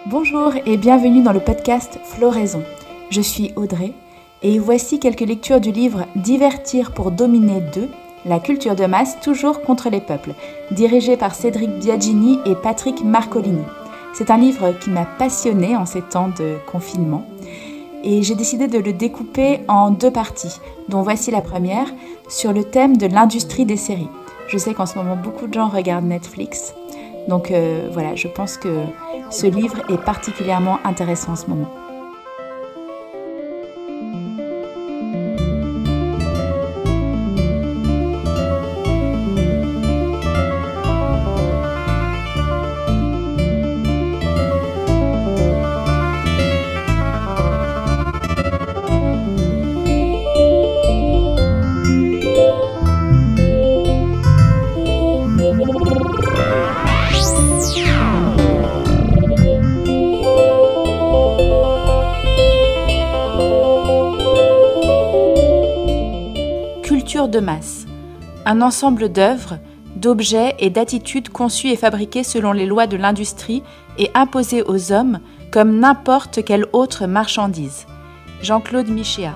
Bonjour et bienvenue dans le podcast Floraison. Je suis Audrey et voici quelques lectures du livre Divertir pour dominer 2, la culture de masse toujours contre les peuples, dirigé par Cédric Biagini et Patrick Marcolini. C'est un livre qui m'a passionnée en ces temps de confinement et j'ai décidé de le découper en 2 parties, dont voici la première, sur le thème de l'industrie des séries. Je sais qu'en ce moment, beaucoup de gens regardent Netflix, donc voilà, je pense que ce livre est particulièrement intéressant en ce moment. Culture de masse, un ensemble d'œuvres, d'objets et d'attitudes conçus et fabriqués selon les lois de l'industrie et imposés aux hommes comme n'importe quelle autre marchandise. Jean-Claude Michéa.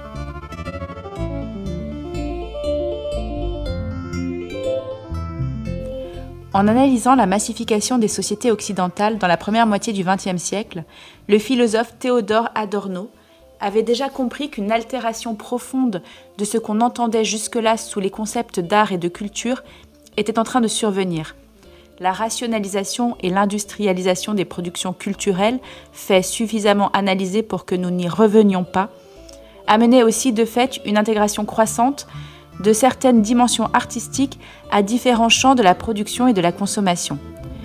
En analysant la massification des sociétés occidentales dans la première moitié du XXe siècle, le philosophe Théodore Adorno avait déjà compris qu'une altération profonde de ce qu'on entendait jusque-là sous les concepts d'art et de culture était en train de survenir. La rationalisation et l'industrialisation des productions culturelles, fait suffisamment analysées pour que nous n'y revenions pas, amenaient aussi de fait une intégration croissante de certaines dimensions artistiques à différents champs de la production et de la consommation.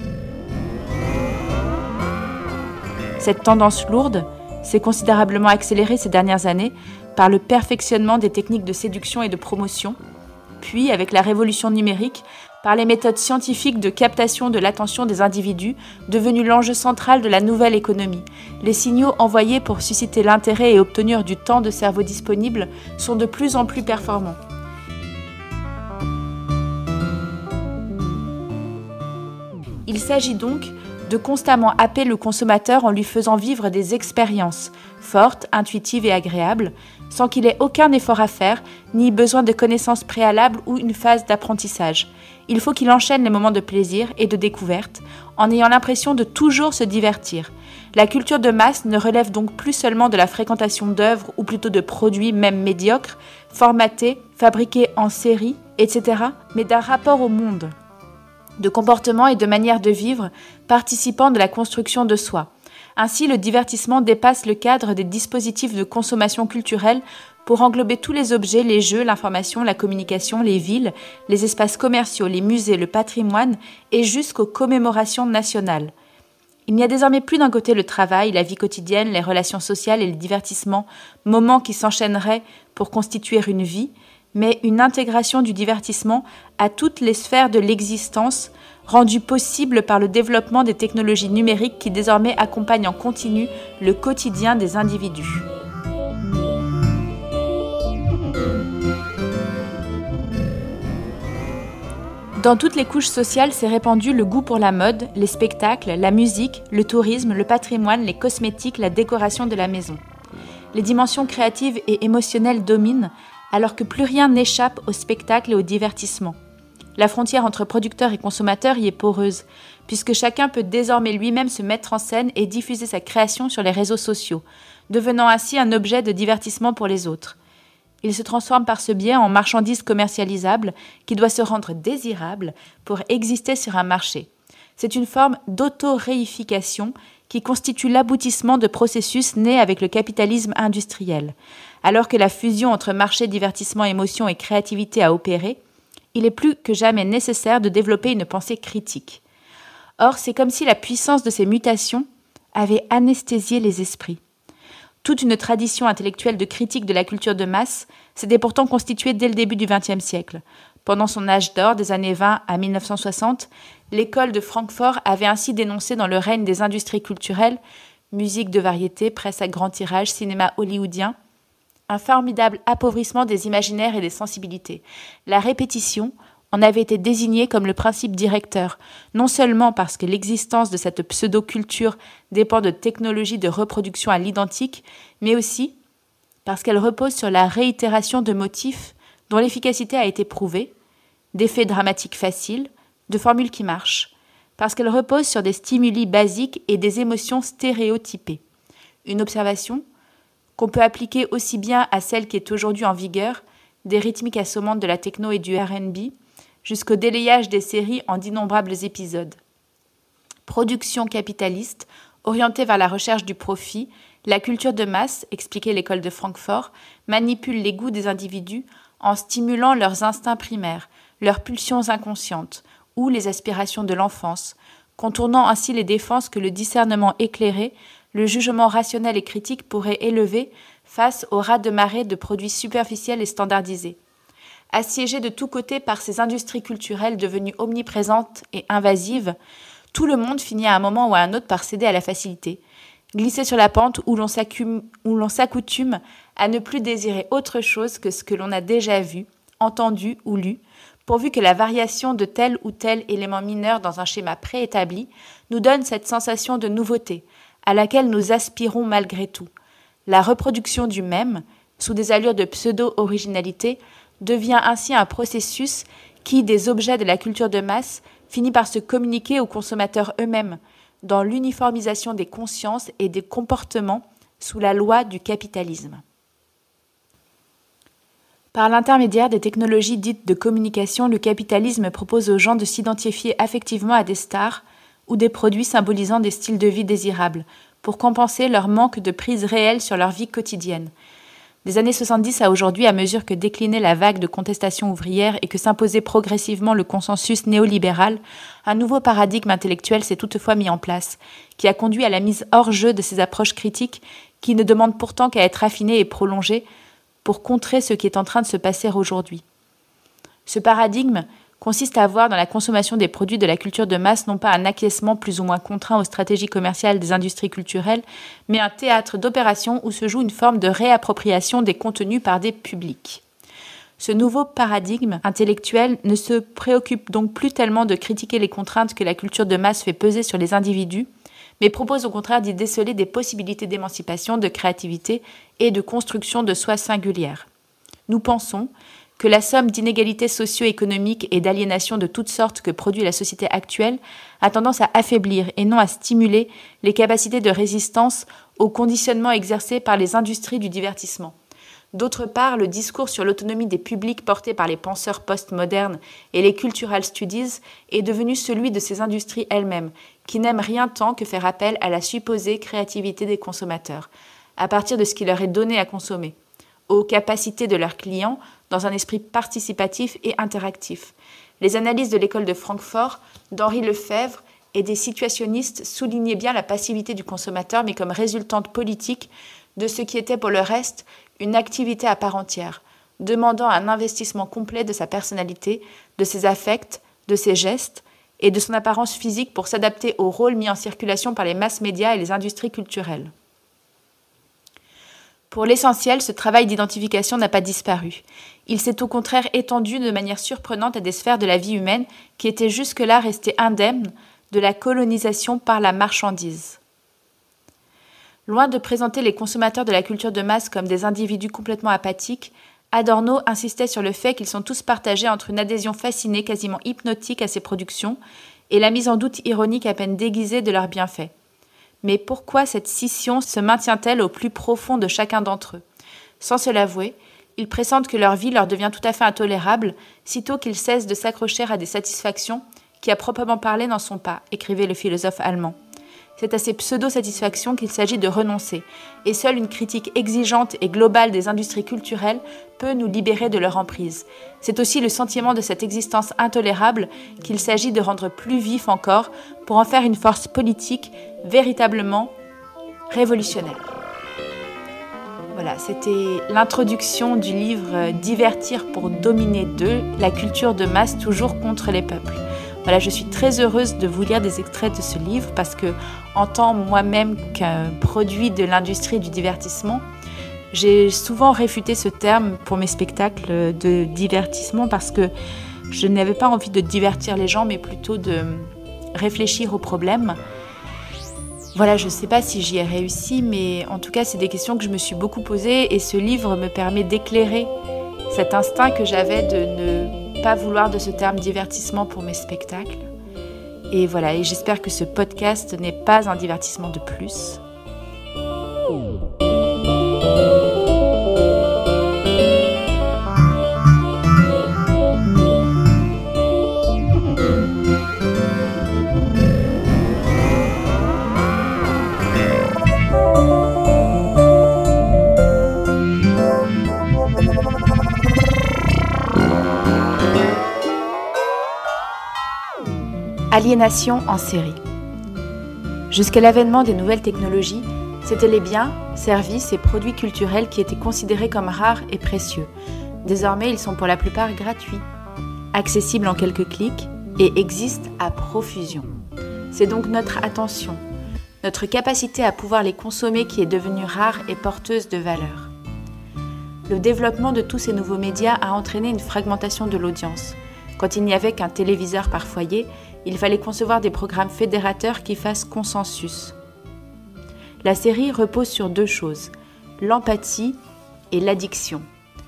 Cette tendance lourde s'est considérablement accélérée ces dernières années par le perfectionnement des techniques de séduction et de promotion, puis avec la révolution numérique, par les méthodes scientifiques de captation de l'attention des individus, devenues l'enjeu central de la nouvelle économie. Les signaux envoyés pour susciter l'intérêt et obtenir du temps de cerveau disponible sont de plus en plus performants. Il s'agit donc de constamment happer le consommateur en lui faisant vivre des expériences fortes, intuitives et agréables, sans qu'il ait aucun effort à faire, ni besoin de connaissances préalables ou une phase d'apprentissage. Il faut qu'il enchaîne les moments de plaisir et de découverte, en ayant l'impression de toujours se divertir. La culture de masse ne relève donc plus seulement de la fréquentation d'œuvres, ou plutôt de produits, même médiocres, formatés, fabriqués en série, etc., mais d'un rapport au monde, de comportement et de manière de vivre, participant de la construction de soi. Ainsi, le divertissement dépasse le cadre des dispositifs de consommation culturelle pour englober tous les objets, les jeux, l'information, la communication, les villes, les espaces commerciaux, les musées, le patrimoine et jusqu'aux commémorations nationales. Il n'y a désormais plus d'un côté le travail, la vie quotidienne, les relations sociales et le divertissement, moments qui s'enchaîneraient pour constituer une vie, mais une intégration du divertissement à toutes les sphères de l'existence, rendue possible par le développement des technologies numériques qui désormais accompagnent en continu le quotidien des individus. Dans toutes les couches sociales s'est répandu le goût pour la mode, les spectacles, la musique, le tourisme, le patrimoine, les cosmétiques, la décoration de la maison. Les dimensions créatives et émotionnelles dominent, alors que plus rien n'échappe au spectacle et au divertissement. La frontière entre producteur et consommateur y est poreuse, puisque chacun peut désormais lui-même se mettre en scène et diffuser sa création sur les réseaux sociaux, devenant ainsi un objet de divertissement pour les autres. Il se transforme par ce biais en marchandise commercialisable qui doit se rendre désirable pour exister sur un marché. C'est une forme d'auto-réification qui constitue l'aboutissement de processus nés avec le capitalisme industriel. Alors que la fusion entre marché, divertissement, émotion et créativité a opéré, il est plus que jamais nécessaire de développer une pensée critique. Or, c'est comme si la puissance de ces mutations avait anesthésié les esprits. Toute une tradition intellectuelle de critique de la culture de masse s'était pourtant constituée dès le début du XXe siècle. Pendant son âge d'or, des années 20 à 1960, l'école de Francfort avait ainsi dénoncé dans le règne des industries culturelles, musique de variété, presse à grand tirage, cinéma hollywoodien, un formidable appauvrissement des imaginaires et des sensibilités. La répétition, en avait été désigné comme le principe directeur, non seulement parce que l'existence de cette pseudo-culture dépend de technologies de reproduction à l'identique, mais aussi parce qu'elle repose sur la réitération de motifs dont l'efficacité a été prouvée, d'effets dramatiques faciles, de formules qui marchent, parce qu'elle repose sur des stimuli basiques et des émotions stéréotypées. Une observation qu'on peut appliquer aussi bien à celle qui est aujourd'hui en vigueur, des rythmiques assommantes de la techno et du R&B, jusqu'au délayage des séries en d'innombrables épisodes. Production capitaliste, orientée vers la recherche du profit, la culture de masse, expliquait l'école de Francfort, manipule les goûts des individus en stimulant leurs instincts primaires, leurs pulsions inconscientes ou les aspirations de l'enfance, contournant ainsi les défenses que le discernement éclairé, le jugement rationnel et critique pourraient élever face au raz-de-marée de produits superficiels et standardisés. Assiégés de tous côtés par ces industries culturelles devenues omniprésentes et invasives, tout le monde finit à un moment ou à un autre par céder à la facilité, glisser sur la pente où l'on s'accoutume à ne plus désirer autre chose que ce que l'on a déjà vu, entendu ou lu, pourvu que la variation de tel ou tel élément mineur dans un schéma préétabli nous donne cette sensation de nouveauté, à laquelle nous aspirons malgré tout. La reproduction du même, sous des allures de pseudo-originalité, devient ainsi un processus qui, des objets de la culture de masse, finit par se communiquer aux consommateurs eux-mêmes, dans l'uniformisation des consciences et des comportements sous la loi du capitalisme. Par l'intermédiaire des technologies dites de communication, le capitalisme propose aux gens de s'identifier affectivement à des stars ou des produits symbolisant des styles de vie désirables, pour compenser leur manque de prise réelle sur leur vie quotidienne. Des années 70 à aujourd'hui, à mesure que déclinait la vague de contestation ouvrière et que s'imposait progressivement le consensus néolibéral, un nouveau paradigme intellectuel s'est toutefois mis en place, qui a conduit à la mise hors jeu de ces approches critiques qui ne demandent pourtant qu'à être affinées et prolongées pour contrer ce qui est en train de se passer aujourd'hui. Ce paradigme consiste à voir dans la consommation des produits de la culture de masse non pas un acquiescement plus ou moins contraint aux stratégies commerciales des industries culturelles, mais un théâtre d'opération où se joue une forme de réappropriation des contenus par des publics. Ce nouveau paradigme intellectuel ne se préoccupe donc plus tellement de critiquer les contraintes que la culture de masse fait peser sur les individus, mais propose au contraire d'y déceler des possibilités d'émancipation, de créativité et de construction de soi singulière. Nous pensons que la somme d'inégalités socio-économiques et d'aliénation de toutes sortes que produit la société actuelle a tendance à affaiblir et non à stimuler les capacités de résistance au conditionnement exercé par les industries du divertissement. D'autre part, le discours sur l'autonomie des publics porté par les penseurs postmodernes et les cultural studies est devenu celui de ces industries elles-mêmes, qui n'aiment rien tant que faire appel à la supposée créativité des consommateurs, à partir de ce qui leur est donné à consommer, aux capacités de leurs clients dans un esprit participatif et interactif. Les analyses de l'école de Francfort, d'Henri Lefebvre et des situationnistes soulignaient bien la passivité du consommateur, mais comme résultante politique de ce qui était pour le reste une activité à part entière, demandant un investissement complet de sa personnalité, de ses affects, de ses gestes et de son apparence physique pour s'adapter au rôle mis en circulation par les masses médias et les industries culturelles. Pour l'essentiel, ce travail d'identification n'a pas disparu. Il s'est au contraire étendu de manière surprenante à des sphères de la vie humaine qui étaient jusque-là restées indemnes de la colonisation par la marchandise. Loin de présenter les consommateurs de la culture de masse comme des individus complètement apathiques, Adorno insistait sur le fait qu'ils sont tous partagés entre une adhésion fascinée, quasiment hypnotique à ces productions, et la mise en doute ironique à peine déguisée de leurs bienfaits. Mais pourquoi cette scission se maintient-elle au plus profond de chacun d'entre eux? Sans se l'avouer, ils pressentent que leur vie leur devient tout à fait intolérable, sitôt qu'ils cessent de s'accrocher à des satisfactions qui, à proprement parler, n'en sont pas, écrivait le philosophe allemand. C'est à ces pseudo-satisfactions qu'il s'agit de renoncer, et seule une critique exigeante et globale des industries culturelles peut nous libérer de leur emprise. C'est aussi le sentiment de cette existence intolérable qu'il s'agit de rendre plus vif encore pour en faire une force politique véritablement révolutionnaire. Voilà, c'était l'introduction du livre « Divertir pour dominer 2, la culture de masse toujours contre les peuples ». Voilà, je suis très heureuse de vous lire des extraits de ce livre parce que, en tant moi-même qu'un produit de l'industrie du divertissement, j'ai souvent réfuté ce terme pour mes spectacles de divertissement parce que Je n'avais pas envie de divertir les gens, mais plutôt de réfléchir aux problèmes. Voilà, je ne sais pas si j'y ai réussi, mais en tout cas, c'est des questions que je me suis beaucoup posées et ce livre me permet d'éclairer cet instinct que j'avais de ne pas vouloir de ce terme divertissement pour mes spectacles. Et voilà, et j'espère que ce podcast n'est pas un divertissement de plus. Aliénation en série. Jusqu'à l'avènement des nouvelles technologies, c'étaient les biens, services et produits culturels qui étaient considérés comme rares et précieux. Désormais, ils sont pour la plupart gratuits, accessibles en quelques clics et existent à profusion. C'est donc notre attention, notre capacité à pouvoir les consommer qui est devenue rare et porteuse de valeur. Le développement de tous ces nouveaux médias a entraîné une fragmentation de l'audience. Quand il n'y avait qu'un téléviseur par foyer, il fallait concevoir des programmes fédérateurs qui fassent consensus. La série repose sur deux choses, l'empathie et l'addiction.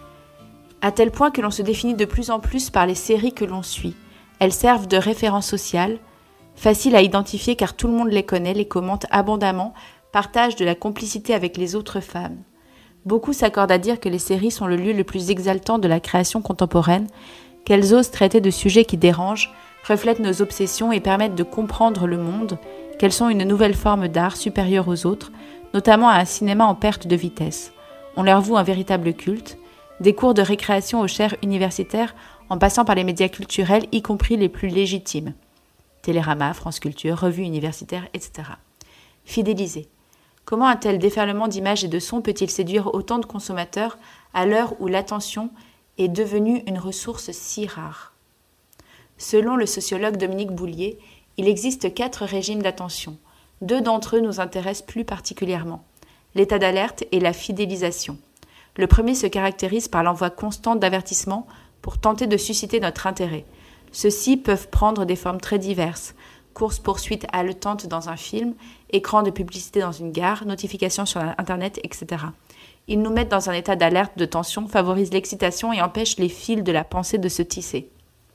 À tel point que l'on se définit de plus en plus par les séries que l'on suit. Elles servent de référence sociale, faciles à identifier car tout le monde les connaît, les commente abondamment, partagent de la complicité avec les autres femmes. Beaucoup s'accordent à dire que les séries sont le lieu le plus exaltant de la création contemporaine, qu'elles osent traiter de sujets qui dérangent, reflètent nos obsessions et permettent de comprendre le monde, qu'elles sont une nouvelle forme d'art supérieure aux autres, notamment à un cinéma en perte de vitesse. On leur voue un véritable culte, des cours de récréation aux chaires universitaires en passant par les médias culturels, y compris les plus légitimes. Télérama, France Culture, revues universitaires, etc. Fidéliser. Comment un tel déferlement d'images et de sons peut-il séduire autant de consommateurs à l'heure où l'attention est devenue une ressource si rare ? Selon le sociologue Dominique Boulier, il existe 4 régimes d'attention. 2 d'entre eux nous intéressent plus particulièrement, l'état d'alerte et la fidélisation. Le premier se caractérise par l'envoi constant d'avertissements pour tenter de susciter notre intérêt. Ceux-ci peuvent prendre des formes très diverses, course-poursuite haletante dans un film, écran de publicité dans une gare, notifications sur Internet, etc. Ils nous mettent dans un état d'alerte, de tension, favorisent l'excitation et empêchent les fils de la pensée de se tisser.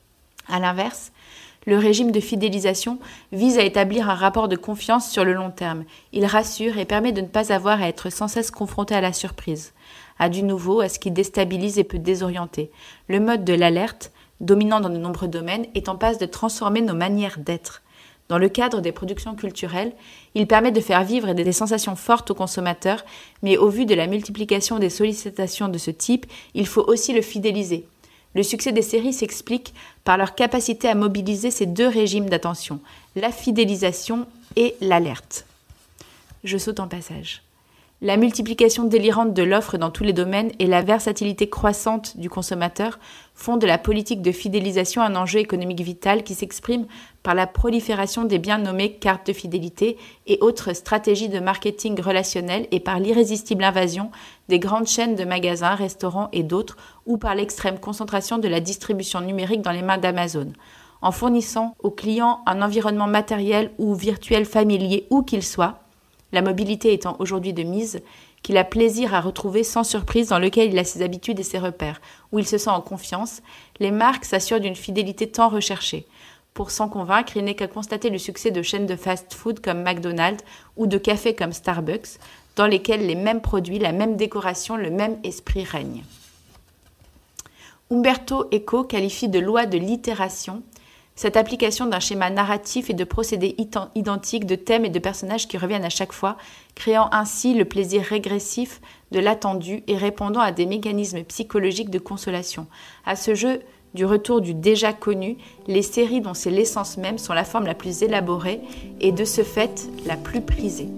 À l'inverse, le régime de fidélisation vise à établir un rapport de confiance sur le long terme. Il rassure et permet de ne pas avoir à être sans cesse confronté à la surprise, à du nouveau, à ce qui déstabilise et peut désorienter. Le mode de l'alerte, dominant dans de nombreux domaines, est en passe de transformer nos manières d'être. Dans le cadre des productions culturelles, il permet de faire vivre des sensations fortes aux consommateurs, mais au vu de la multiplication des sollicitations de ce type, il faut aussi le fidéliser. Le succès des séries s'explique par leur capacité à mobiliser ces 2 régimes d'attention, la fidélisation et l'alerte. Je saute en passage. La multiplication délirante de l'offre dans tous les domaines et la versatilité croissante du consommateur font de la politique de fidélisation un enjeu économique vital qui s'exprime par la prolifération des bien nommées cartes de fidélité et autres stratégies de marketing relationnel et par l'irrésistible invasion des grandes chaînes de magasins, restaurants et d'autres ou par l'extrême concentration de la distribution numérique dans les mains d'Amazon. En fournissant aux clients un environnement matériel ou virtuel familier où qu'il soit, la mobilité étant aujourd'hui de mise, qu'il a plaisir à retrouver sans surprise dans lequel il a ses habitudes et ses repères, où il se sent en confiance, les marques s'assurent d'une fidélité tant recherchée. Pour s'en convaincre, il n'est qu'à constater le succès de chaînes de fast-food comme McDonald's ou de cafés comme Starbucks, dans lesquels les mêmes produits, la même décoration, le même esprit règnent. Umberto Eco qualifie de loi de l'itération cette application d'un schéma narratif et de procédés identiques de thèmes et de personnages qui reviennent à chaque fois, créant ainsi le plaisir régressif de l'attendu et répondant à des mécanismes psychologiques de consolation. À ce jeu du retour du déjà connu, les séries dont c'est l'essence même sont la forme la plus élaborée et de ce fait la plus prisée.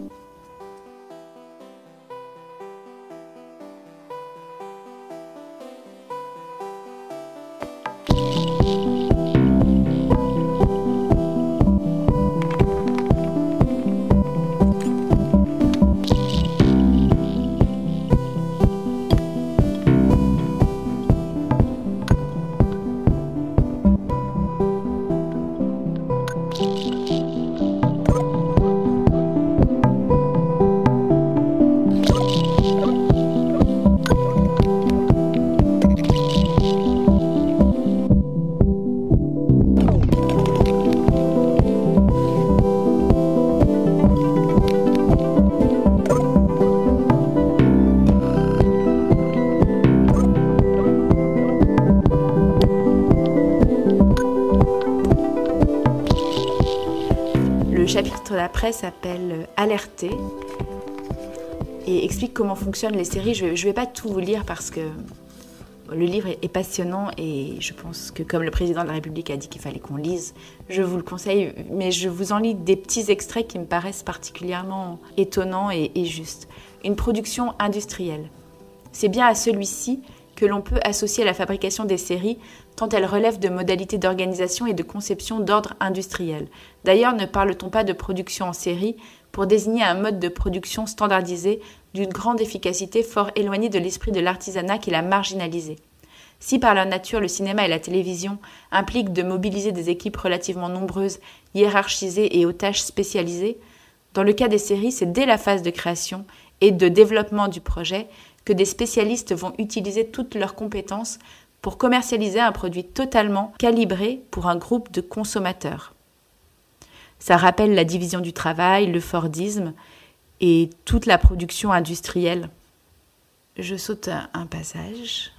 Le chapitre d'après s'appelle « Alerter » et explique comment fonctionnent les séries. Je ne vais pas tout vous lire parce que le livre est passionnant et je pense que comme le président de la République a dit qu'il fallait qu'on lise, je vous le conseille, mais je vous en lis des petits extraits qui me paraissent particulièrement étonnants et justes. Une production industrielle. C'est bien à celui-ci que l'on peut associer la fabrication des séries, tant elles relèvent de modalités d'organisation et de conception d'ordre industriel. D'ailleurs, ne parle-t-on pas de production en série pour désigner un mode de production standardisé d'une grande efficacité fort éloigné de l'esprit de l'artisanat qui l'a marginalisé. Si par leur nature le cinéma et la télévision impliquent de mobiliser des équipes relativement nombreuses, hiérarchisées et aux tâches spécialisées, dans le cas des séries, c'est dès la phase de création et de développement du projet que des spécialistes vont utiliser toutes leurs compétences pour commercialiser un produit totalement calibré pour un groupe de consommateurs. Ça rappelle la division du travail, le Fordisme et toute la production industrielle. Je saute un passage.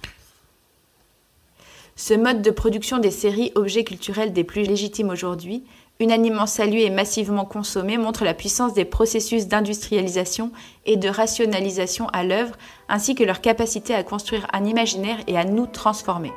Ce mode de production des séries, objets culturels des plus légitimes aujourd'hui, unanimement salué et massivement consommé, montre la puissance des processus d'industrialisation et de rationalisation à l'œuvre, ainsi que leur capacité à construire un imaginaire et à nous transformer.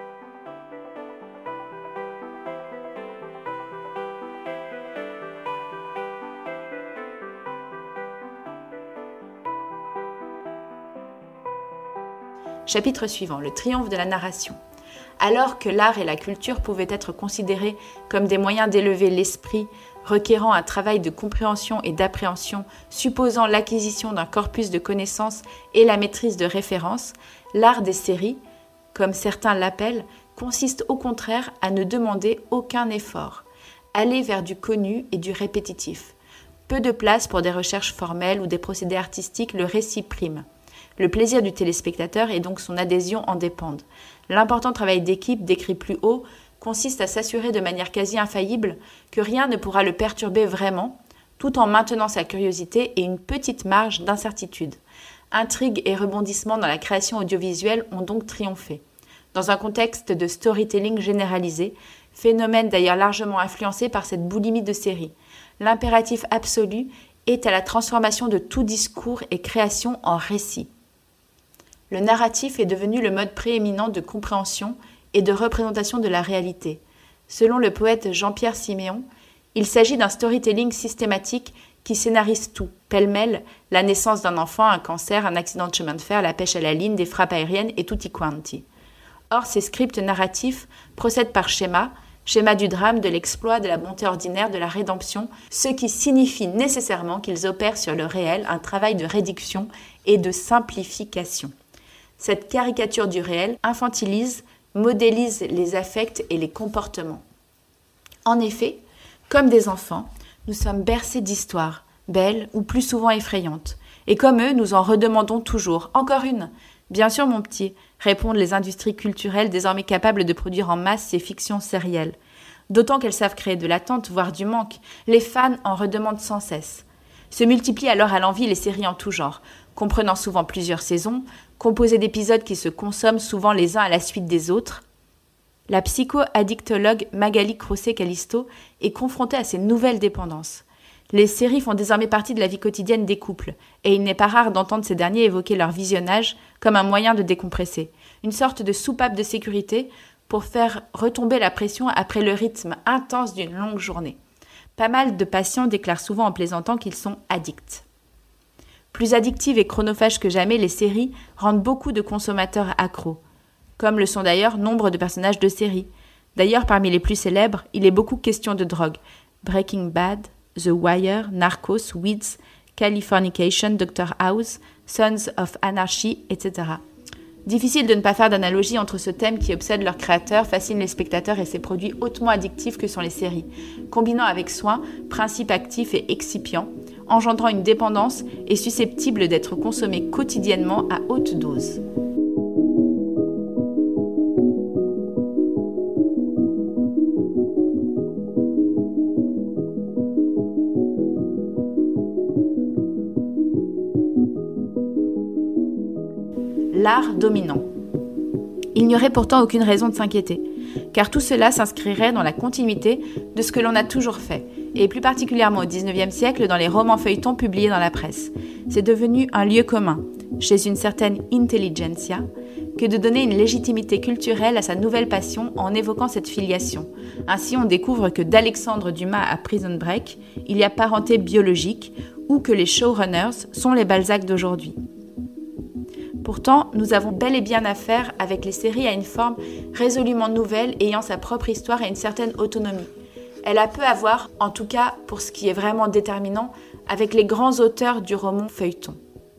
Chapitre suivant, le triomphe de la narration. Alors que l'art et la culture pouvaient être considérés comme des moyens d'élever l'esprit, requérant un travail de compréhension et d'appréhension, supposant l'acquisition d'un corpus de connaissances et la maîtrise de références, l'art des séries, comme certains l'appellent, consiste au contraire à ne demander aucun effort, aller vers du connu et du répétitif. Peu de place pour des recherches formelles ou des procédés artistiques, le récit prime. Le plaisir du téléspectateur et donc son adhésion en dépendent. L'important travail d'équipe décrit plus haut consiste à s'assurer de manière quasi infaillible que rien ne pourra le perturber vraiment, tout en maintenant sa curiosité et une petite marge d'incertitude. Intrigue et rebondissements dans la création audiovisuelle ont donc triomphé. Dans un contexte de storytelling généralisé, phénomène d'ailleurs largement influencé par cette boulimie de série, l'impératif absolu est à la transformation de tout discours et création en récit. Le narratif est devenu le mode prééminent de compréhension et de représentation de la réalité. Selon le poète Jean-Pierre Siméon, il s'agit d'un storytelling systématique qui scénarise tout, pêle-mêle, la naissance d'un enfant, un cancer, un accident de chemin de fer, la pêche à la ligne, des frappes aériennes et tutti quanti. Or, ces scripts narratifs procèdent par schéma du drame, de l'exploit, de la bonté ordinaire, de la rédemption, ce qui signifie nécessairement qu'ils opèrent sur le réel un travail de réduction et de simplification. Cette caricature du réel infantilise, modélise les affects et les comportements. En effet, comme des enfants, nous sommes bercés d'histoires, belles ou plus souvent effrayantes. Et comme eux, nous en redemandons toujours. Encore une. Bien sûr, mon petit, répondent les industries culturelles désormais capables de produire en masse ces fictions sérielles. D'autant qu'elles savent créer de l'attente, voire du manque. Les fans en redemandent sans cesse. Se multiplient alors à l'envi les séries en tout genre, comprenant souvent plusieurs saisons, composées d'épisodes qui se consomment souvent les uns à la suite des autres. La psycho-addictologue Magali Crocé-Callisto est confrontée à ces nouvelles dépendances. Les séries font désormais partie de la vie quotidienne des couples, et il n'est pas rare d'entendre ces derniers évoquer leur visionnage comme un moyen de décompresser, une sorte de soupape de sécurité pour faire retomber la pression après le rythme intense d'une longue journée. Pas mal de patients déclarent souvent en plaisantant qu'ils sont addicts. Plus addictives et chronophages que jamais, les séries rendent beaucoup de consommateurs accros, comme le sont d'ailleurs nombre de personnages de séries. D'ailleurs, parmi les plus célèbres, il est beaucoup question de drogue. Breaking Bad, The Wire, Narcos, Weeds, Californication, Dr House, Sons of Anarchy, etc. Difficile de ne pas faire d'analogie entre ce thème qui obsède leur créateur, fascine les spectateurs et ces produits hautement addictifs que sont les séries, combinant avec soin principes actifs et excipients, engendrant une dépendance et susceptible d'être consommés quotidiennement à haute dose. L'art dominant. Il n'y aurait pourtant aucune raison de s'inquiéter, car tout cela s'inscrirait dans la continuité de ce que l'on a toujours fait, et plus particulièrement au XIXe siècle dans les romans feuilletons publiés dans la presse. C'est devenu un lieu commun, chez une certaine intelligentsia, que de donner une légitimité culturelle à sa nouvelle passion en évoquant cette filiation. Ainsi, on découvre que d'Alexandre Dumas à Prison Break, il y a parenté biologique, ou que les showrunners sont les Balzac d'aujourd'hui. Pourtant, nous avons bel et bien affaire avec les séries à une forme résolument nouvelle ayant sa propre histoire et une certaine autonomie. Elle a peu à voir, en tout cas pour ce qui est vraiment déterminant, avec les grands auteurs du roman feuilleton.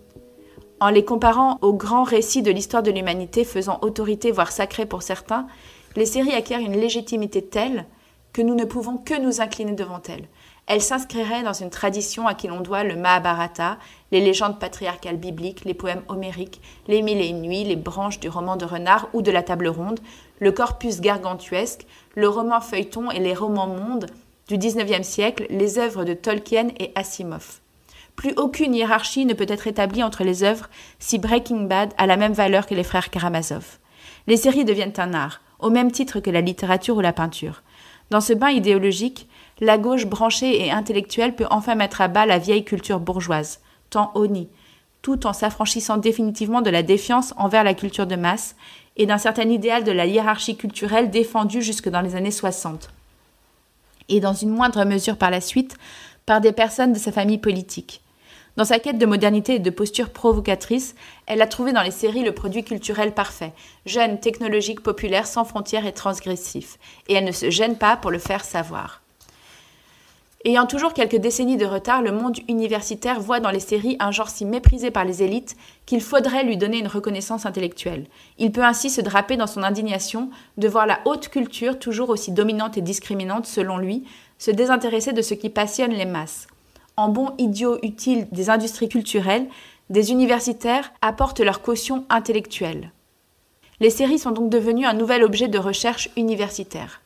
En les comparant aux grands récits de l'histoire de l'humanité faisant autorité voire sacrée pour certains, les séries acquièrent une légitimité telle que nous ne pouvons que nous incliner devant elles. Elle s'inscrirait dans une tradition à qui l'on doit le Mahabharata, les légendes patriarcales bibliques, les poèmes homériques, les Mille et une nuits, les branches du roman de Renard ou de la Table ronde, le corpus gargantuesque, le roman feuilleton et les romans mondes du XIXe siècle, les œuvres de Tolkien et Asimov. Plus aucune hiérarchie ne peut être établie entre les œuvres si Breaking Bad a la même valeur que les frères Karamazov. Les séries deviennent un art, au même titre que la littérature ou la peinture. Dans ce bain idéologique, la gauche branchée et intellectuelle peut enfin mettre à bas la vieille culture bourgeoise, tant honnie, tout en s'affranchissant définitivement de la défiance envers la culture de masse et d'un certain idéal de la hiérarchie culturelle défendu jusque dans les années 60. Et dans une moindre mesure par la suite, par des personnes de sa famille politique. Dans sa quête de modernité et de posture provocatrice, elle a trouvé dans les séries le produit culturel parfait, jeune, technologique, populaire, sans frontières et transgressif. Et elle ne se gêne pas pour le faire savoir. Ayant toujours quelques décennies de retard, le monde universitaire voit dans les séries un genre si méprisé par les élites qu'il faudrait lui donner une reconnaissance intellectuelle. Il peut ainsi se draper dans son indignation de voir la haute culture, toujours aussi dominante et discriminante selon lui, se désintéresser de ce qui passionne les masses. En bon idiot utile des industries culturelles, des universitaires apportent leur caution intellectuelle. Les séries sont donc devenues un nouvel objet de recherche universitaire.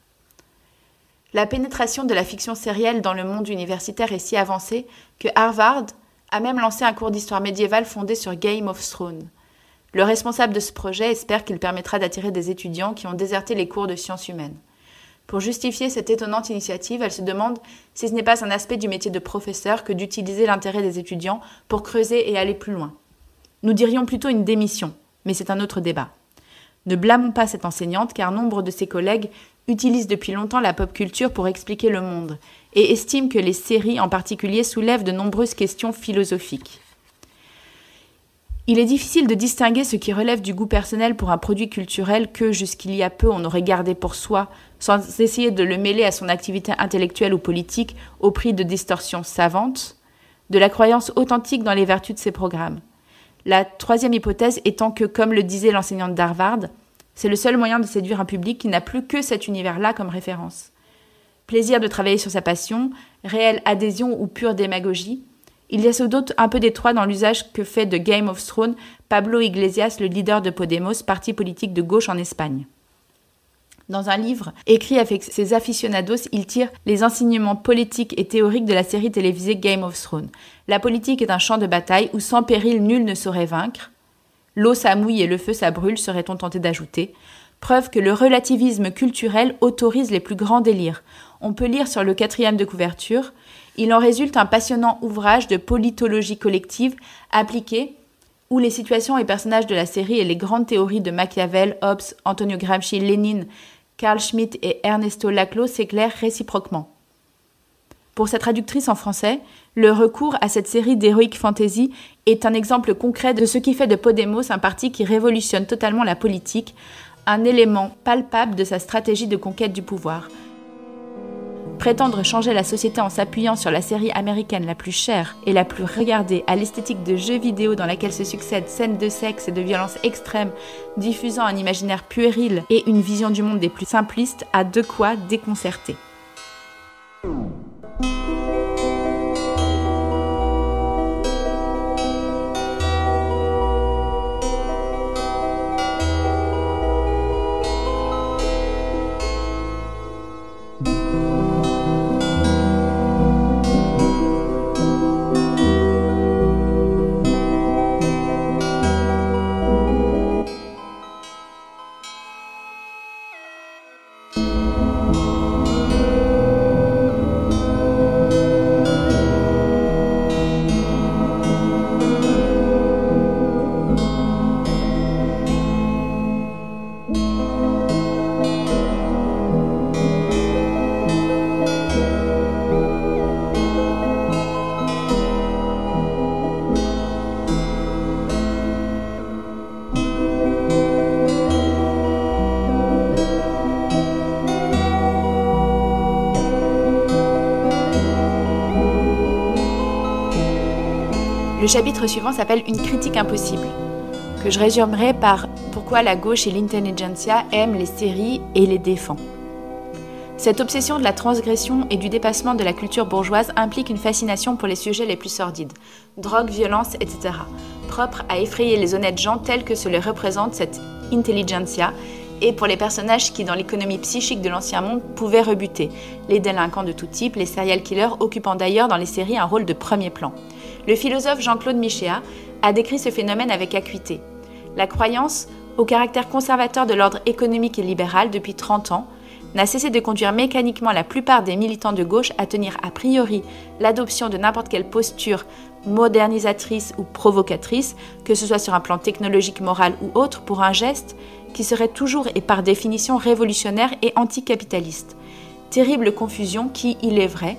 La pénétration de la fiction sérielle dans le monde universitaire est si avancée que Harvard a même lancé un cours d'histoire médiévale fondé sur Game of Thrones. Le responsable de ce projet espère qu'il permettra d'attirer des étudiants qui ont déserté les cours de sciences humaines. Pour justifier cette étonnante initiative, elle se demande si ce n'est pas un aspect du métier de professeur que d'utiliser l'intérêt des étudiants pour creuser et aller plus loin. Nous dirions plutôt une démission, mais c'est un autre débat. Ne blâmons pas cette enseignante car nombre de ses collègues utilisent depuis longtemps la pop culture pour expliquer le monde et estiment que les séries en particulier soulèvent de nombreuses questions philosophiques. Il est difficile de distinguer ce qui relève du goût personnel pour un produit culturel que, jusqu'il y a peu, on aurait gardé pour soi, sans essayer de le mêler à son activité intellectuelle ou politique au prix de distorsions savantes, de la croyance authentique dans les vertus de ces programmes. La troisième hypothèse étant que, comme le disait l'enseignante d'Harvard, c'est le seul moyen de séduire un public qui n'a plus que cet univers-là comme référence. Plaisir de travailler sur sa passion, réelle adhésion ou pure démagogie, il y a sans doute un peu d'étroit dans l'usage que fait de Game of Thrones Pablo Iglesias, le leader de Podemos, parti politique de gauche en Espagne. Dans un livre écrit avec ses aficionados, il tire les enseignements politiques et théoriques de la série télévisée Game of Thrones. La politique est un champ de bataille où sans péril nul ne saurait vaincre. L'eau ça mouille et le feu ça brûle, serait-on tenté d'ajouter. Preuve que le relativisme culturel autorise les plus grands délires. On peut lire sur le 4e de couverture. Il en résulte un passionnant ouvrage de politologie collective appliquée où les situations et personnages de la série et les grandes théories de Machiavel, Hobbes, Antonio Gramsci, Lénine, Carl Schmitt et Ernesto Laclau s'éclairent réciproquement. Pour sa traductrice en français, le recours à cette série d'heroic fantasy est un exemple concret de ce qui fait de Podemos un parti qui révolutionne totalement la politique, un élément palpable de sa stratégie de conquête du pouvoir. Prétendre changer la société en s'appuyant sur la série américaine la plus chère et la plus regardée, à l'esthétique de jeux vidéo dans laquelle se succèdent scènes de sexe et de violence extrême, diffusant un imaginaire puéril et une vision du monde des plus simplistes, a de quoi déconcerter. Le chapitre suivant s'appelle « Une critique impossible », que je résumerai par « Pourquoi la gauche et l'intelligentsia aiment les séries et les défend ». Cette obsession de la transgression et du dépassement de la culture bourgeoise implique une fascination pour les sujets les plus sordides, drogue, violence, etc., propre à effrayer les honnêtes gens tels que se les représente cette intelligentsia, et pour les personnages qui, dans l'économie psychique de l'ancien monde, pouvaient rebuter, les délinquants de tout type, les serial killers occupant d'ailleurs dans les séries un rôle de premier plan. Le philosophe Jean-Claude Michéa a décrit ce phénomène avec acuité. La croyance au caractère conservateur de l'ordre économique et libéral depuis 30 ans n'a cessé de conduire mécaniquement la plupart des militants de gauche à tenir a priori l'adoption de n'importe quelle posture modernisatrice ou provocatrice, que ce soit sur un plan technologique, moral ou autre, pour un geste qui serait toujours et par définition révolutionnaire et anticapitaliste. Terrible confusion qui, il est vrai,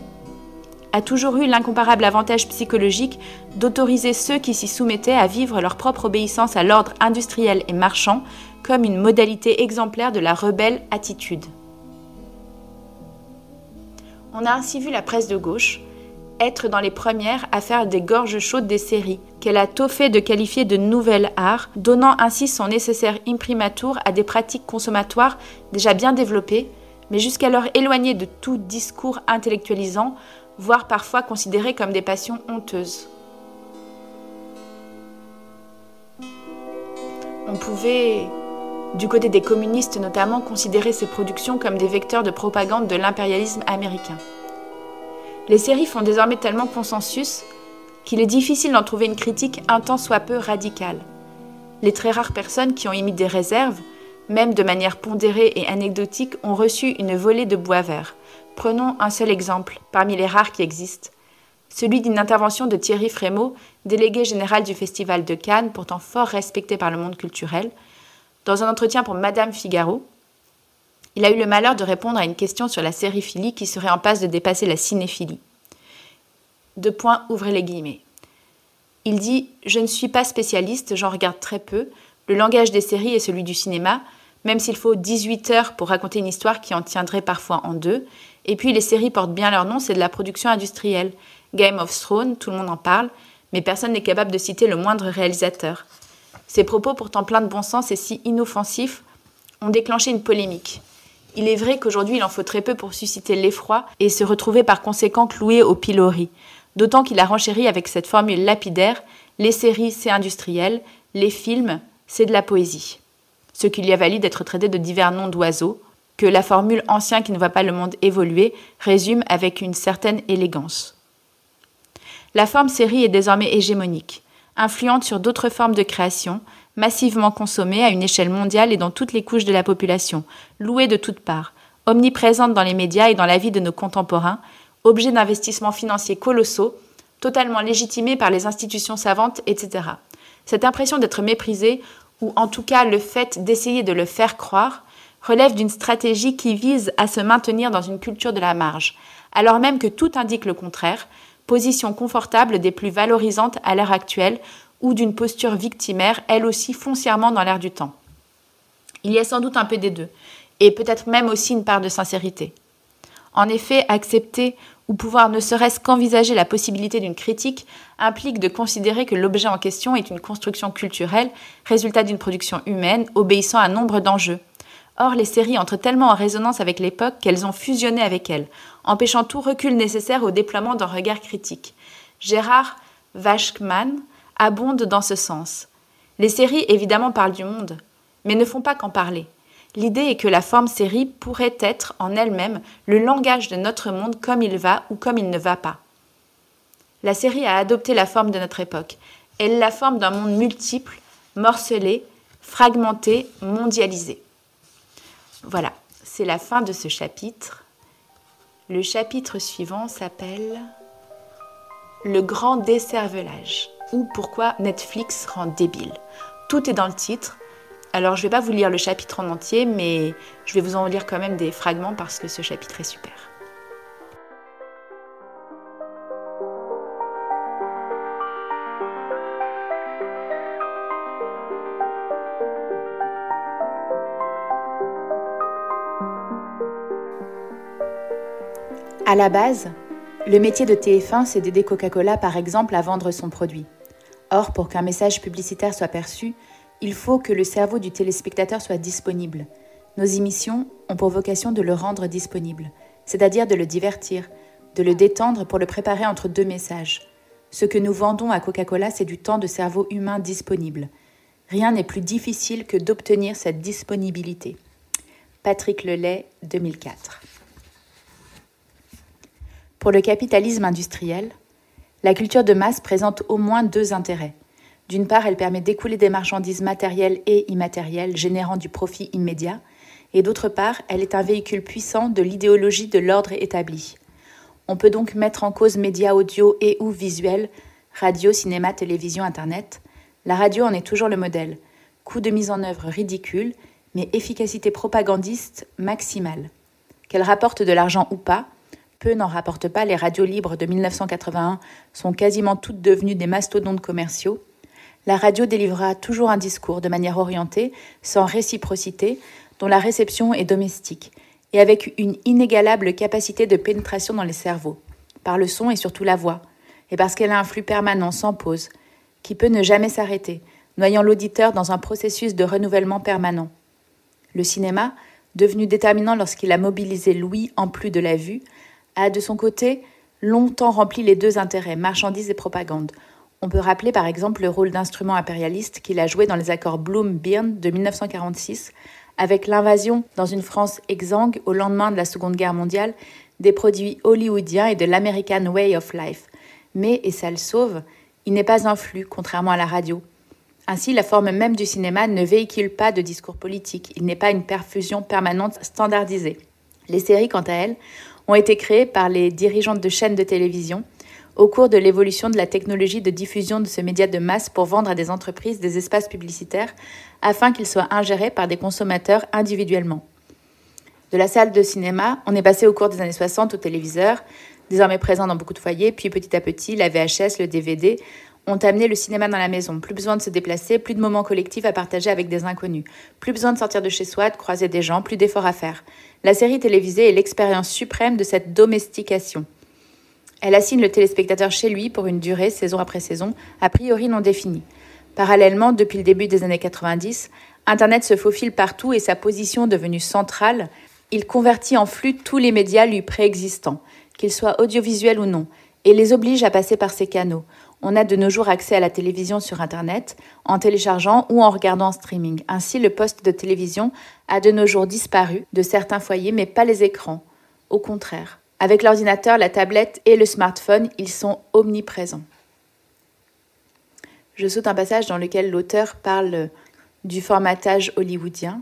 a toujours eu l'incomparable avantage psychologique d'autoriser ceux qui s'y soumettaient à vivre leur propre obéissance à l'ordre industriel et marchand comme une modalité exemplaire de la rebelle attitude. On a ainsi vu la presse de gauche être dans les premières à faire des gorges chaudes des séries, qu'elle a tôt fait de qualifier de nouvel art, donnant ainsi son nécessaire imprimatur à des pratiques consommatoires déjà bien développées, mais jusqu'alors éloignées de tout discours intellectualisant, voire parfois considérées comme des passions honteuses. On pouvait, du côté des communistes notamment, considérer ces productions comme des vecteurs de propagande de l'impérialisme américain. Les séries font désormais tellement consensus qu'il est difficile d'en trouver une critique un tant soit peu radicale. Les très rares personnes qui ont émis des réserves, même de manière pondérée et anecdotique, ont reçu une volée de bois vert. Prenons un seul exemple, parmi les rares qui existent, celui d'une intervention de Thierry Frémaux, délégué général du Festival de Cannes, pourtant fort respecté par le monde culturel. Dans un entretien pour Madame Figaro, il a eu le malheur de répondre à une question sur la sériphilie qui serait en passe de dépasser la cinéphilie. Ouvrez les guillemets. Il dit « Je ne suis pas spécialiste, j'en regarde très peu. Le langage des séries est celui du cinéma, même s'il faut 18 heures pour raconter une histoire qui en tiendrait parfois en deux. Et puis les séries portent bien leur nom, c'est de la production industrielle. Game of Thrones, tout le monde en parle, mais personne n'est capable de citer le moindre réalisateur. » Ces propos, pourtant pleins de bon sens et si inoffensifs, ont déclenché une polémique. Il est vrai qu'aujourd'hui, il en faut très peu pour susciter l'effroi et se retrouver par conséquent cloué au pilori. D'autant qu'il a renchéri avec cette formule lapidaire « les séries, c'est industriel, les films, c'est de la poésie ». Ce qui lui a valu d'être traité de divers noms d'oiseaux, que la formule « ancien qui ne voit pas le monde évoluer » résume avec une certaine élégance. La forme série est désormais hégémonique, influente sur d'autres formes de création, massivement consommée à une échelle mondiale et dans toutes les couches de la population, louée de toutes parts, omniprésente dans les médias et dans la vie de nos contemporains, objet d'investissements financiers colossaux, totalement légitimée par les institutions savantes, etc. Cette impression d'être méprisée, ou en tout cas le fait d'essayer de le faire croire, relève d'une stratégie qui vise à se maintenir dans une culture de la marge, alors même que tout indique le contraire, position confortable des plus valorisantes à l'heure actuelle, ou d'une posture victimaire, elle aussi foncièrement dans l'air du temps. Il y a sans doute un peu des deux, et peut-être même aussi une part de sincérité. En effet, accepter ou pouvoir ne serait-ce qu'envisager la possibilité d'une critique implique de considérer que l'objet en question est une construction culturelle, résultat d'une production humaine, obéissant à nombre d'enjeux. Or, les séries entrent tellement en résonance avec l'époque qu'elles ont fusionné avec elle, empêchant tout recul nécessaire au déploiement d'un regard critique. Gérard Wachsmann abonde dans ce sens. Les séries, évidemment, parlent du monde, mais ne font pas qu'en parler. L'idée est que la forme série pourrait être, en elle-même, le langage de notre monde comme il va ou comme il ne va pas. La série a adopté la forme de notre époque. Elle est la forme d'un monde multiple, morcelé, fragmenté, mondialisé. Voilà, c'est la fin de ce chapitre. Le chapitre suivant s'appelle « Le grand décervelage » ou « Pourquoi Netflix rend débile ». Tout est dans le titre. Alors, je ne vais pas vous lire le chapitre en entier, mais je vais vous en lire quand même des fragments parce que ce chapitre est super. À la base, le métier de TF1, c'est d'aider Coca-Cola, par exemple, à vendre son produit. Or, pour qu'un message publicitaire soit perçu, il faut que le cerveau du téléspectateur soit disponible. Nos émissions ont pour vocation de le rendre disponible, c'est-à-dire de le divertir, de le détendre pour le préparer entre deux messages. Ce que nous vendons à Coca-Cola, c'est du temps de cerveau humain disponible. Rien n'est plus difficile que d'obtenir cette disponibilité. Patrick Lelay, 2004. Pour le capitalisme industriel, la culture de masse présente au moins deux intérêts. D'une part, elle permet d'écouler des marchandises matérielles et immatérielles, générant du profit immédiat, et d'autre part, elle est un véhicule puissant de l'idéologie de l'ordre établi. On peut donc mettre en cause médias audio et ou visuels, radio, cinéma, télévision, internet. La radio en est toujours le modèle. Coût de mise en œuvre ridicule, mais efficacité propagandiste maximale. Qu'elle rapporte de l'argent ou pas, peu n'en rapportent pas, les radios libres de 1981 sont quasiment toutes devenues des mastodontes commerciaux. La radio délivrera toujours un discours de manière orientée, sans réciprocité, dont la réception est domestique, et avec une inégalable capacité de pénétration dans les cerveaux, par le son et surtout la voix, et parce qu'elle a un flux permanent sans pause, qui peut ne jamais s'arrêter, noyant l'auditeur dans un processus de renouvellement permanent. Le cinéma, devenu déterminant lorsqu'il a mobilisé l'ouïe en plus de la vue, a de son côté longtemps rempli les deux intérêts, marchandises et propagande. On peut rappeler par exemple le rôle d'instrument impérialiste qu'il a joué dans les accords Bloom-Byrne de 1946, avec l'invasion dans une France exsangue au lendemain de la Seconde Guerre mondiale des produits hollywoodiens et de l'American Way of Life. Mais, et ça le sauve, il n'est pas un flux, contrairement à la radio. Ainsi, la forme même du cinéma ne véhicule pas de discours politique, il n'est pas une perfusion permanente standardisée. Les séries, quant à elles, ont été créées par les dirigeantes de chaînes de télévision au cours de l'évolution de la technologie de diffusion de ce média de masse pour vendre à des entreprises des espaces publicitaires afin qu'ils soient ingérés par des consommateurs individuellement. De la salle de cinéma, on est passé au cours des années 60 au téléviseur, désormais présent dans beaucoup de foyers, puis petit à petit, la VHS, le DVD ont amené le cinéma dans la maison. Plus besoin de se déplacer, plus de moments collectifs à partager avec des inconnus. Plus besoin de sortir de chez soi, de croiser des gens, plus d'efforts à faire. La série télévisée est l'expérience suprême de cette domestication. Elle assigne le téléspectateur chez lui pour une durée, saison après saison, a priori non définie. Parallèlement, depuis le début des années 90, Internet se faufile partout et sa position devenue centrale, il convertit en flux tous les médias lui préexistants, qu'ils soient audiovisuels ou non, et les oblige à passer par ces canaux. On a de nos jours accès à la télévision sur Internet, en téléchargeant ou en regardant en streaming. Ainsi, le poste de télévision a de nos jours disparu de certains foyers, mais pas les écrans. Au contraire, avec l'ordinateur, la tablette et le smartphone, ils sont omniprésents. Je saute un passage dans lequel l'auteur parle du formatage hollywoodien.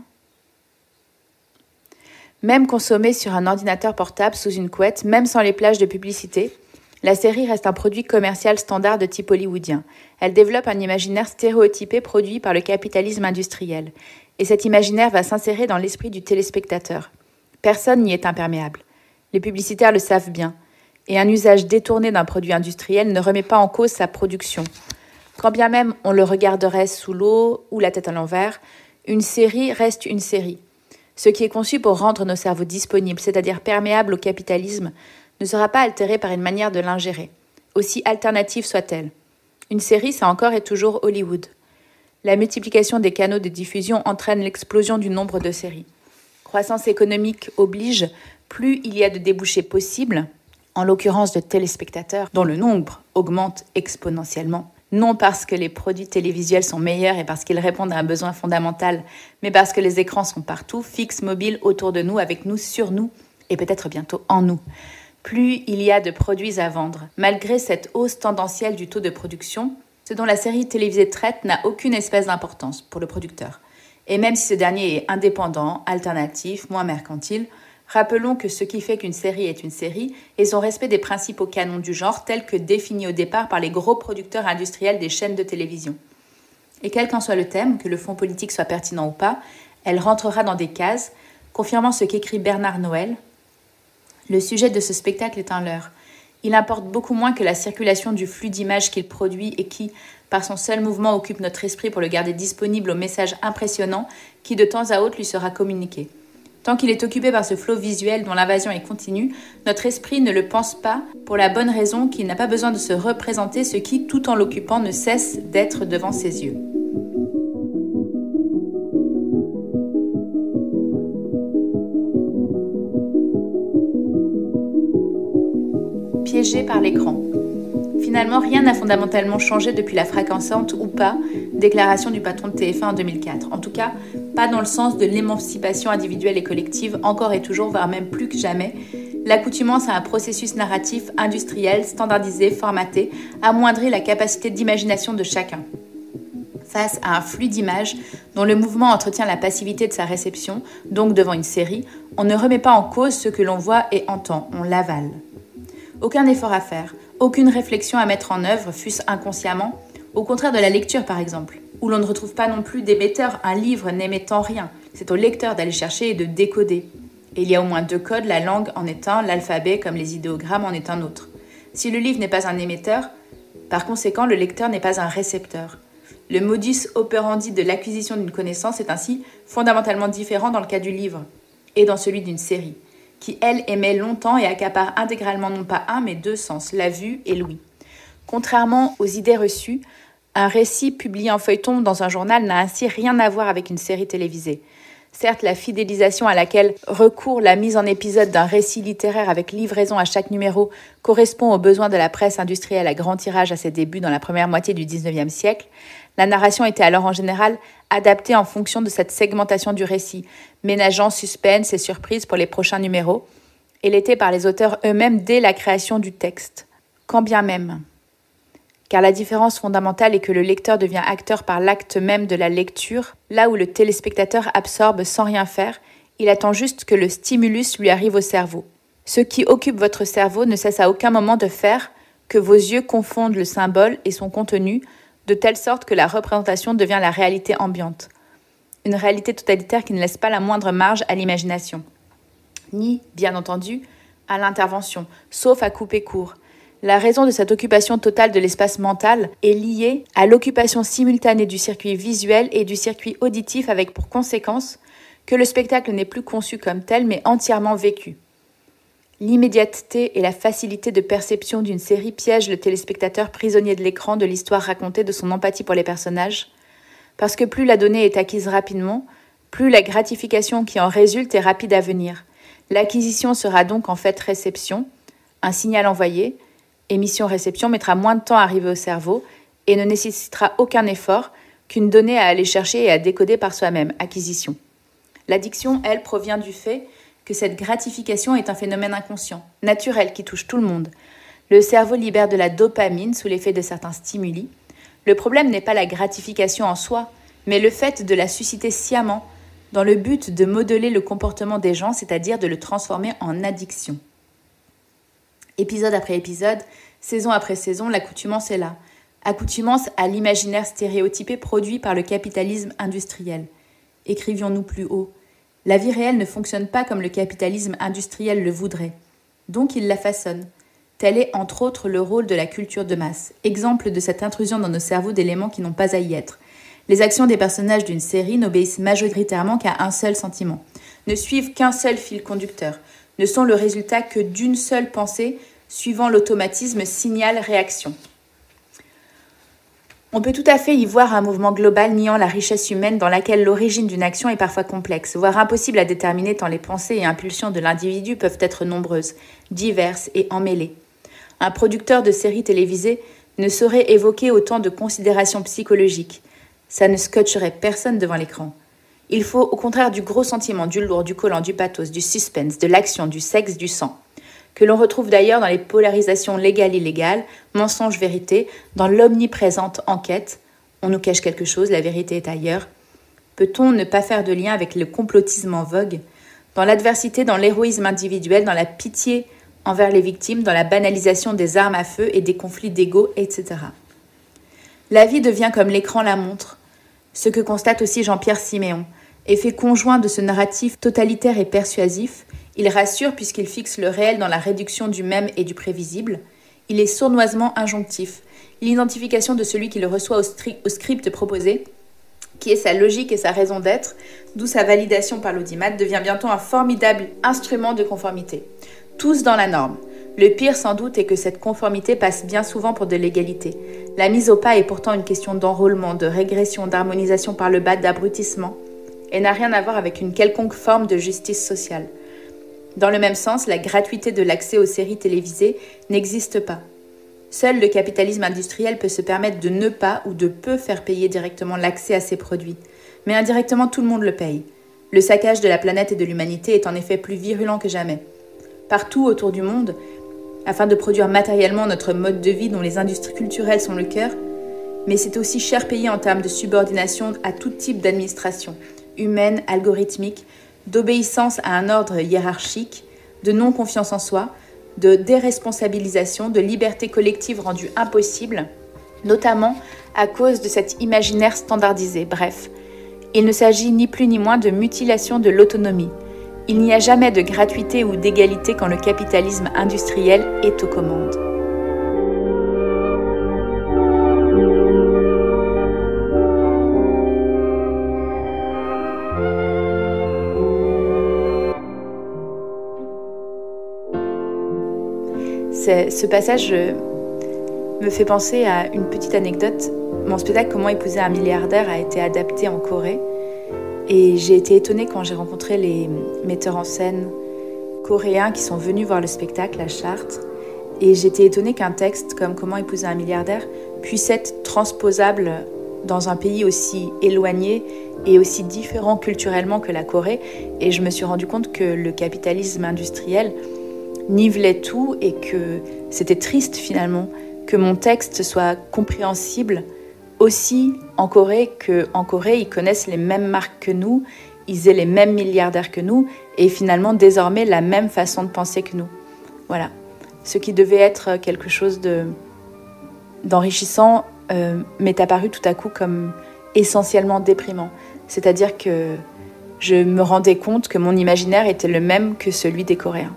Même consommée sur un ordinateur portable sous une couette, même sans les plages de publicité, la série reste un produit commercial standard de type hollywoodien. Elle développe un imaginaire stéréotypé produit par le capitalisme industriel. Et cet imaginaire va s'insérer dans l'esprit du téléspectateur. Personne n'y est imperméable. Les publicitaires le savent bien. Et un usage détourné d'un produit industriel ne remet pas en cause sa production. Quand bien même on le regarderait sous l'eau ou la tête à l'envers, une série reste une série. Ce qui est conçu pour rendre nos cerveaux disponibles, c'est-à-dire perméables au capitalisme, ne sera pas altéré par une manière de l'ingérer, aussi alternative soit-elle. Une série, ça encore et toujours Hollywood. La multiplication des canaux de diffusion entraîne l'explosion du nombre de séries. Croissance économique oblige, plus il y a de débouchés possibles, en l'occurrence de téléspectateurs, dont le nombre augmente exponentiellement. Non parce que les produits télévisuels sont meilleurs et parce qu'ils répondent à un besoin fondamental, mais parce que les écrans sont partout, fixes, mobiles, autour de nous, avec nous, sur nous, et peut-être bientôt en nous. Plus il y a de produits à vendre. Malgré cette hausse tendancielle du taux de production, ce dont la série télévisée traite n'a aucune espèce d'importance pour le producteur. Et même si ce dernier est indépendant, alternatif, moins mercantile, rappelons que ce qui fait qu'une série est une série est son respect des principaux canons du genre tels que définis au départ par les gros producteurs industriels des chaînes de télévision. Et quel qu'en soit le thème, que le fond politique soit pertinent ou pas, elle rentrera dans des cases, confirmant ce qu'écrit Bernard Noël. Le sujet de ce spectacle est un leurre. Il importe beaucoup moins que la circulation du flux d'images qu'il produit et qui, par son seul mouvement, occupe notre esprit pour le garder disponible aux messages impressionnants qui, de temps à autre, lui sera communiqué. Tant qu'il est occupé par ce flot visuel dont l'invasion est continue, notre esprit ne le pense pas pour la bonne raison qu'il n'a pas besoin de se représenter ce qui, tout en l'occupant, ne cesse d'être devant ses yeux. Piégé par l'écran. Finalement, rien n'a fondamentalement changé depuis la fracassante ou pas déclaration du patron de TF1 en 2004. En tout cas, pas dans le sens de l'émancipation individuelle et collective, encore et toujours, voire même plus que jamais. L'accoutumance à un processus narratif industriel, standardisé, formaté, amoindrit la capacité d'imagination de chacun. Face à un flux d'images dont le mouvement entretient la passivité de sa réception, donc devant une série, on ne remet pas en cause ce que l'on voit et entend, on l'avale. Aucun effort à faire, aucune réflexion à mettre en œuvre, fût-ce inconsciemment, au contraire de la lecture par exemple, où l'on ne retrouve pas non plus d'émetteur, un livre n'émettant rien. C'est au lecteur d'aller chercher et de décoder. Et il y a au moins 2 codes, la langue en est un, l'alphabet comme les idéogrammes en est un autre. Si le livre n'est pas un émetteur, par conséquent le lecteur n'est pas un récepteur. Le modus operandi de l'acquisition d'une connaissance est ainsi fondamentalement différent dans le cas du livre et dans celui d'une série, qui, elle, émet longtemps et accapare intégralement non pas un, mais 2 sens, la vue et l'ouïe. Contrairement aux idées reçues, un récit publié en feuilleton dans un journal n'a ainsi rien à voir avec une série télévisée. Certes, la fidélisation à laquelle recourt la mise en épisode d'un récit littéraire avec livraison à chaque numéro correspond aux besoins de la presse industrielle à grand tirage à ses débuts dans la première moitié du XIXe siècle. La narration était alors en général adaptée en fonction de cette segmentation du récit, ménageant suspense et surprise pour les prochains numéros, et l'était par les auteurs eux-mêmes dès la création du texte, quand bien même. Car la différence fondamentale est que le lecteur devient acteur par l'acte même de la lecture, là où le téléspectateur absorbe sans rien faire, il attend juste que le stimulus lui arrive au cerveau. Ce qui occupe votre cerveau ne cesse à aucun moment de faire que vos yeux confondent le symbole et son contenu, de telle sorte que la représentation devient la réalité ambiante. Une réalité totalitaire qui ne laisse pas la moindre marge à l'imagination. Ni, bien entendu, à l'intervention, sauf à couper court. La raison de cette occupation totale de l'espace mental est liée à l'occupation simultanée du circuit visuel et du circuit auditif avec pour conséquence que le spectacle n'est plus conçu comme tel mais entièrement vécu. L'immédiateté et la facilité de perception d'une série piègent le téléspectateur prisonnier de l'écran de l'histoire racontée, de son empathie pour les personnages, parce que plus la donnée est acquise rapidement, plus la gratification qui en résulte est rapide à venir. L'acquisition sera donc en fait réception, un signal envoyé. Émission-réception mettra moins de temps à arriver au cerveau et ne nécessitera aucun effort qu'une donnée à aller chercher et à décoder par soi-même, acquisition. L'addiction, elle, provient du fait que cette gratification est un phénomène inconscient, naturel, qui touche tout le monde. Le cerveau libère de la dopamine sous l'effet de certains stimuli. Le problème n'est pas la gratification en soi, mais le fait de la susciter sciemment, dans le but de modeler le comportement des gens, c'est-à-dire de le transformer en addiction. Épisode après épisode, saison après saison, l'accoutumance est là. Accoutumance à l'imaginaire stéréotypé produit par le capitalisme industriel. Écrivions-nous plus haut. La vie réelle ne fonctionne pas comme le capitalisme industriel le voudrait. Donc il la façonne. Tel est entre autres le rôle de la culture de masse, exemple de cette intrusion dans nos cerveaux d'éléments qui n'ont pas à y être. Les actions des personnages d'une série n'obéissent majoritairement qu'à un seul sentiment, ne suivent qu'un seul fil conducteur, ne sont le résultat que d'une seule pensée, suivant l'automatisme signal-réaction. On peut tout à fait y voir un mouvement global niant la richesse humaine dans laquelle l'origine d'une action est parfois complexe, voire impossible à déterminer tant les pensées et impulsions de l'individu peuvent être nombreuses, diverses et emmêlées. Un producteur de séries télévisées ne saurait évoquer autant de considérations psychologiques. Ça ne scotcherait personne devant l'écran. Il faut au contraire du gros sentiment, du lourd, du collant, du pathos, du suspense, de l'action, du sexe, du sang, que l'on retrouve d'ailleurs dans les polarisations légales-illégales, mensonge-vérité, dans l'omniprésente enquête. On nous cache quelque chose, la vérité est ailleurs. Peut-on ne pas faire de lien avec le complotisme en vogue, dans l'adversité, dans l'héroïsme individuel, dans la pitié envers les victimes, dans la banalisation des armes à feu et des conflits d'ego, etc. La vie devient comme l'écran la montre, ce que constate aussi Jean-Pierre Siméon. Effet conjoint de ce narratif totalitaire et persuasif, il rassure puisqu'il fixe le réel dans la réduction du même et du prévisible. Il est sournoisement injonctif. L'identification de celui qui le reçoit au script proposé, qui est sa logique et sa raison d'être, d'où sa validation par l'audimat, devient bientôt un formidable instrument de conformité. Tous dans la norme. Le pire sans doute est que cette conformité passe bien souvent pour de l'égalité. La mise au pas est pourtant une question d'enrôlement, de régression, d'harmonisation par le bas, d'abrutissement, et n'a rien à voir avec une quelconque forme de justice sociale. Dans le même sens, la gratuité de l'accès aux séries télévisées n'existe pas. Seul le capitalisme industriel peut se permettre de ne pas ou de peu faire payer directement l'accès à ces produits. Mais indirectement, tout le monde le paye. Le saccage de la planète et de l'humanité est en effet plus virulent que jamais. Partout autour du monde, afin de produire matériellement notre mode de vie dont les industries culturelles sont le cœur, mais c'est aussi cher payé en termes de subordination à tout type d'administration, humaine, algorithmique, d'obéissance à un ordre hiérarchique, de non-confiance en soi, de déresponsabilisation, de liberté collective rendue impossible, notamment à cause de cet imaginaire standardisé. Bref, il ne s'agit ni plus ni moins de mutilation de l'autonomie. Il n'y a jamais de gratuité ou d'égalité quand le capitalisme industriel est aux commandes. Ce passage me fait penser à une petite anecdote. Mon spectacle « Comment épouser un milliardaire » a été adapté en Corée. Et j'ai été étonnée quand j'ai rencontré les metteurs en scène coréens qui sont venus voir le spectacle à Chartres. Et j'étais étonnée qu'un texte comme « Comment épouser un milliardaire » puisse être transposable dans un pays aussi éloigné et aussi différent culturellement que la Corée. Et je me suis rendu compte que le capitalisme industriel nivelait tout et que c'était triste finalement que mon texte soit compréhensible aussi en Corée qu'en Corée, ils connaissent les mêmes marques que nous, ils aient les mêmes milliardaires que nous et finalement désormais la même façon de penser que nous. Voilà. Ce qui devait être quelque chose d'enrichissant m'est apparu tout à coup comme essentiellement déprimant. C'est-à-dire que je me rendais compte que mon imaginaire était le même que celui des Coréens.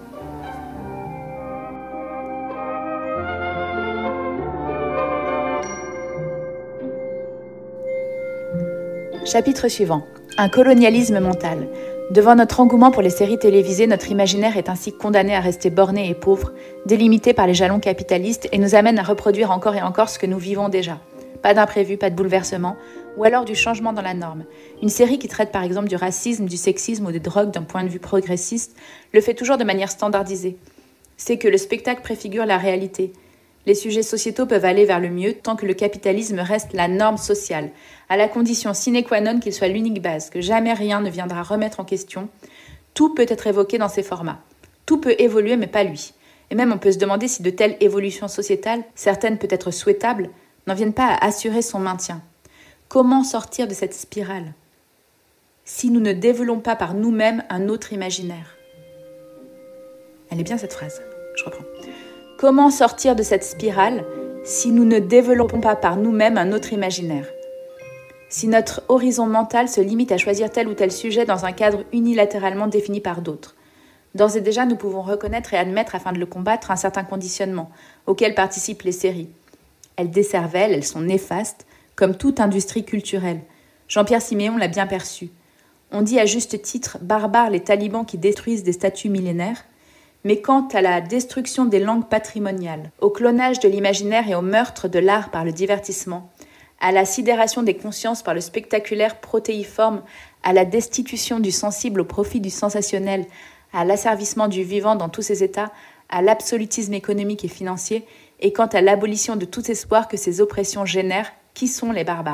Chapitre suivant. Un colonialisme mental. Devant notre engouement pour les séries télévisées, notre imaginaire est ainsi condamné à rester borné et pauvre, délimité par les jalons capitalistes et nous amène à reproduire encore et encore ce que nous vivons déjà. Pas d'imprévu, pas de bouleversement, ou alors du changement dans la norme. Une série qui traite par exemple du racisme, du sexisme ou des drogues d'un point de vue progressiste le fait toujours de manière standardisée. C'est que le spectacle préfigure la réalité. Les sujets sociétaux peuvent aller vers le mieux tant que le capitalisme reste la norme sociale, à la condition sine qua non qu'il soit l'unique base, que jamais rien ne viendra remettre en question. Tout peut être évoqué dans ces formats. Tout peut évoluer, mais pas lui. Et même on peut se demander si de telles évolutions sociétales, certaines peut-être souhaitables, n'en viennent pas à assurer son maintien. Comment sortir de cette spirale si nous ne développons pas par nous-mêmes un autre imaginaire? Elle est bien cette phrase, je reprends. Comment sortir de cette spirale si nous ne développons pas par nous-mêmes un autre imaginaire? Si notre horizon mental se limite à choisir tel ou tel sujet dans un cadre unilatéralement défini par d'autres. D'ores et déjà, nous pouvons reconnaître et admettre, afin de le combattre, un certain conditionnement auquel participent les séries. Elles desservent, elles sont néfastes, comme toute industrie culturelle. Jean-Pierre Siméon l'a bien perçu. On dit à juste titre « barbares les talibans qui détruisent des statues millénaires », mais quant à la destruction des langues patrimoniales, au clonage de l'imaginaire et au meurtre de l'art par le divertissement, à la sidération des consciences par le spectaculaire protéiforme, à la destitution du sensible au profit du sensationnel, à l'asservissement du vivant dans tous ses états, à l'absolutisme économique et financier, et quant à l'abolition de tout espoir que ces oppressions génèrent, qui sont les barbares ?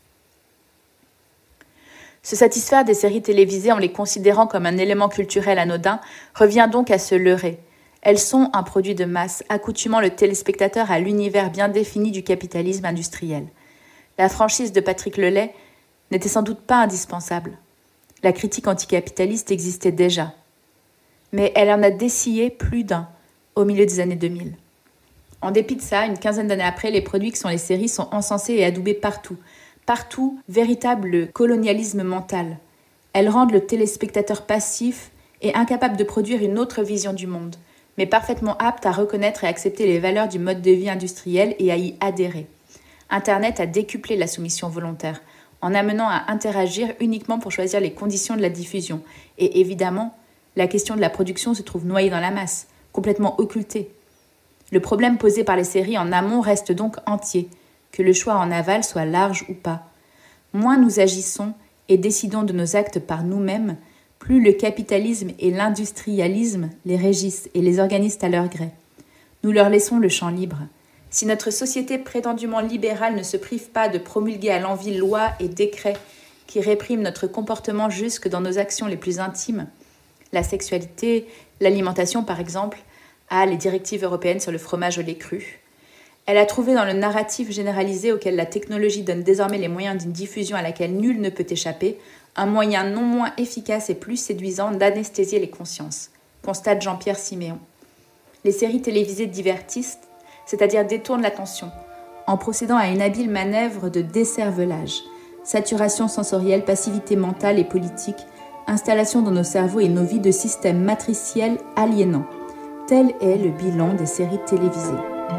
Se satisfaire des séries télévisées en les considérant comme un élément culturel anodin revient donc à se leurrer. Elles sont un produit de masse, accoutumant le téléspectateur à l'univers bien défini du capitalisme industriel. La franchise de Patrick Lelay n'était sans doute pas indispensable. La critique anticapitaliste existait déjà. Mais elle en a dessillé plus d'un au milieu des années 2000. En dépit de ça, une quinzaine d'années après, les produits que sont les séries sont encensés et adoubés partout. Partout, véritable colonialisme mental. Elles rendent le téléspectateur passif et incapable de produire une autre vision du monde, mais parfaitement apte à reconnaître et accepter les valeurs du mode de vie industriel et à y adhérer. Internet a décuplé la soumission volontaire, en amenant à interagir uniquement pour choisir les conditions de la diffusion. Et évidemment, la question de la production se trouve noyée dans la masse, complètement occultée. Le problème posé par les séries en amont reste donc entier, que le choix en aval soit large ou pas. Moins nous agissons et décidons de nos actes par nous-mêmes, plus le capitalisme et l'industrialisme les régissent et les organisent à leur gré. Nous leur laissons le champ libre. Si notre société prétendument libérale ne se prive pas de promulguer à l'envi lois et décrets qui répriment notre comportement jusque dans nos actions les plus intimes, la sexualité, l'alimentation par exemple, les directives européennes sur le fromage au lait cru, elle a trouvé dans le narratif généralisé auquel la technologie donne désormais les moyens d'une diffusion à laquelle nul ne peut échapper, un moyen non moins efficace et plus séduisant d'anesthésier les consciences, constate Jean-Pierre Siméon. Les séries télévisées divertissent, c'est-à-dire détournent l'attention, en procédant à une habile manœuvre de décervelage, saturation sensorielle, passivité mentale et politique, installation dans nos cerveaux et nos vies de systèmes matriciels aliénants. Tel est le bilan des séries télévisées.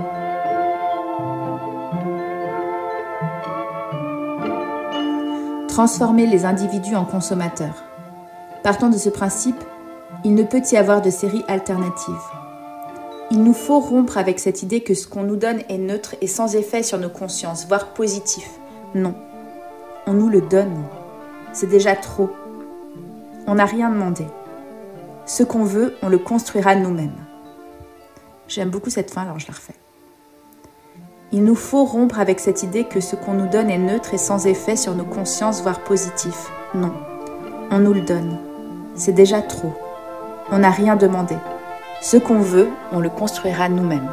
Transformer les individus en consommateurs. Partant de ce principe, il ne peut y avoir de séries alternatives. Il nous faut rompre avec cette idée que ce qu'on nous donne est neutre et sans effet sur nos consciences, voire positif. Non, on nous le donne. C'est déjà trop. On n'a rien demandé. Ce qu'on veut, on le construira nous-mêmes. J'aime beaucoup cette fin, alors je la refais. Il nous faut rompre avec cette idée que ce qu'on nous donne est neutre et sans effet sur nos consciences, voire positif. Non, on nous le donne. C'est déjà trop. On n'a rien demandé. Ce qu'on veut, on le construira nous-mêmes.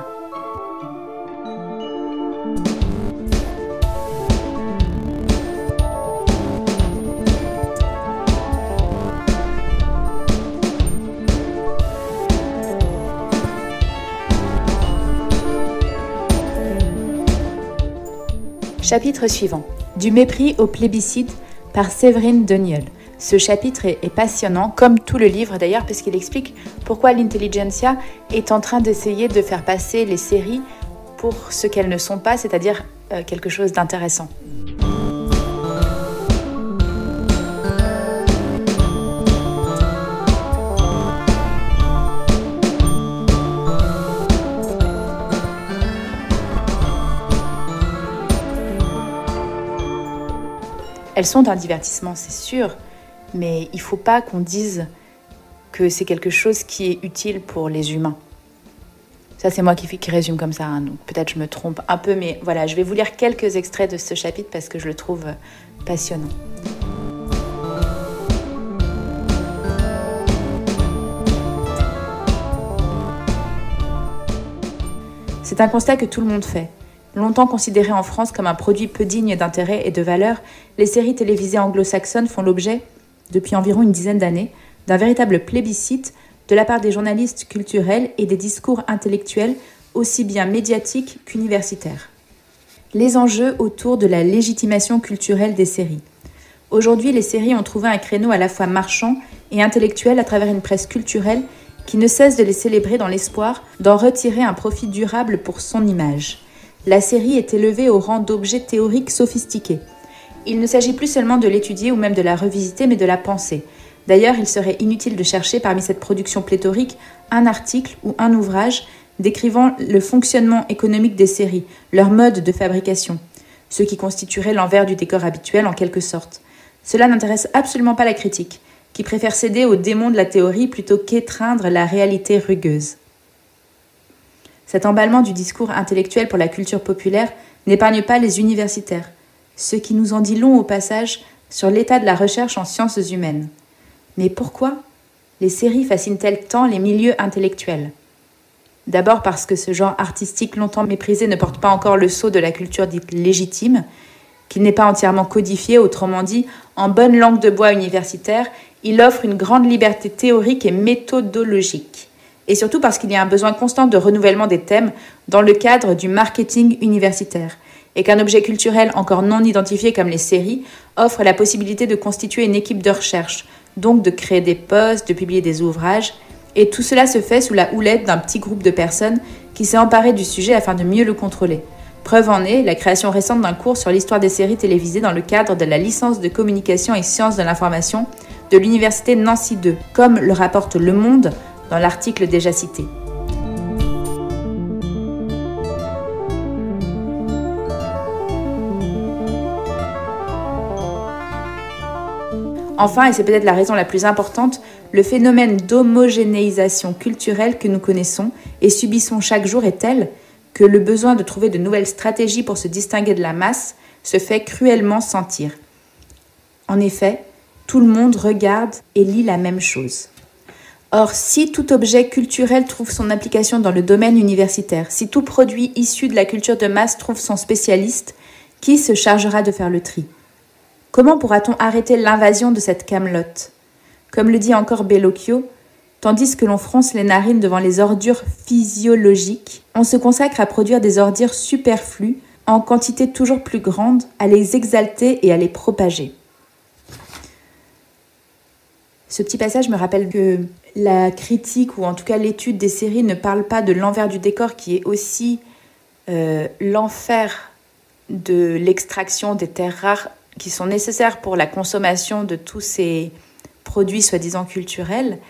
Chapitre suivant. Du mépris au plébiscite par Séverine Deniol. Ce chapitre est passionnant, comme tout le livre d'ailleurs, puisqu'il explique pourquoi l'intelligentsia est en train d'essayer de faire passer les séries pour ce qu'elles ne sont pas, c'est-à-dire quelque chose d'intéressant. Elles sont un divertissement, c'est sûr, mais il ne faut pas qu'on dise que c'est quelque chose qui est utile pour les humains. Ça, c'est moi qui résume comme ça, hein, donc peut-être je me trompe un peu, mais voilà, je vais vous lire quelques extraits de ce chapitre parce que je le trouve passionnant. C'est un constat que tout le monde fait. Longtemps considérées en France comme un produit peu digne d'intérêt et de valeur, les séries télévisées anglo-saxonnes font l'objet, depuis environ une dizaine d'années, d'un véritable plébiscite de la part des journalistes culturels et des discours intellectuels aussi bien médiatiques qu'universitaires. Les enjeux autour de la légitimation culturelle des séries. Aujourd'hui, les séries ont trouvé un créneau à la fois marchand et intellectuel à travers une presse culturelle qui ne cesse de les célébrer dans l'espoir d'en retirer un profit durable pour son image. La série est élevée au rang d'objet théorique sophistiqué. Il ne s'agit plus seulement de l'étudier ou même de la revisiter, mais de la penser. D'ailleurs, il serait inutile de chercher parmi cette production pléthorique un article ou un ouvrage décrivant le fonctionnement économique des séries, leur mode de fabrication, ce qui constituerait l'envers du décor habituel en quelque sorte. Cela n'intéresse absolument pas la critique, qui préfère céder aux démons de la théorie plutôt qu'étreindre la réalité rugueuse. Cet emballement du discours intellectuel pour la culture populaire n'épargne pas les universitaires, ce qui nous en dit long au passage sur l'état de la recherche en sciences humaines. Mais pourquoi les séries fascinent-elles tant les milieux intellectuels ? D'abord parce que ce genre artistique longtemps méprisé ne porte pas encore le sceau de la culture dite légitime, qu'il n'est pas entièrement codifié, autrement dit, en bonne langue de bois universitaire, il offre une grande liberté théorique et méthodologique. Et surtout parce qu'il y a un besoin constant de renouvellement des thèmes dans le cadre du marketing universitaire, et qu'un objet culturel encore non identifié comme les séries offre la possibilité de constituer une équipe de recherche, donc de créer des postes, de publier des ouvrages, et tout cela se fait sous la houlette d'un petit groupe de personnes qui s'est emparé du sujet afin de mieux le contrôler. Preuve en est la création récente d'un cours sur l'histoire des séries télévisées dans le cadre de la licence de communication et sciences de l'information de l'université Nancy 2, comme le rapporte Le Monde dans l'article déjà cité. Enfin, et c'est peut-être la raison la plus importante, le phénomène d'homogénéisation culturelle que nous connaissons et subissons chaque jour est tel que le besoin de trouver de nouvelles stratégies pour se distinguer de la masse se fait cruellement sentir. En effet, tout le monde regarde et lit la même chose. Or, si tout objet culturel trouve son application dans le domaine universitaire, si tout produit issu de la culture de masse trouve son spécialiste, qui se chargera de faire le tri ? Comment pourra-t-on arrêter l'invasion de cette camelote ? Comme le dit encore Bellocchio, tandis que l'on fronce les narines devant les ordures physiologiques, on se consacre à produire des ordures superflues en quantité toujours plus grande, à les exalter et à les propager. Ce petit passage me rappelle que la critique, ou en tout cas l'étude des séries, ne parle pas de l'envers du décor qui est aussi l'enfer de l'extraction des terres rares qui sont nécessaires pour la consommation de tous ces produits soi-disant culturels,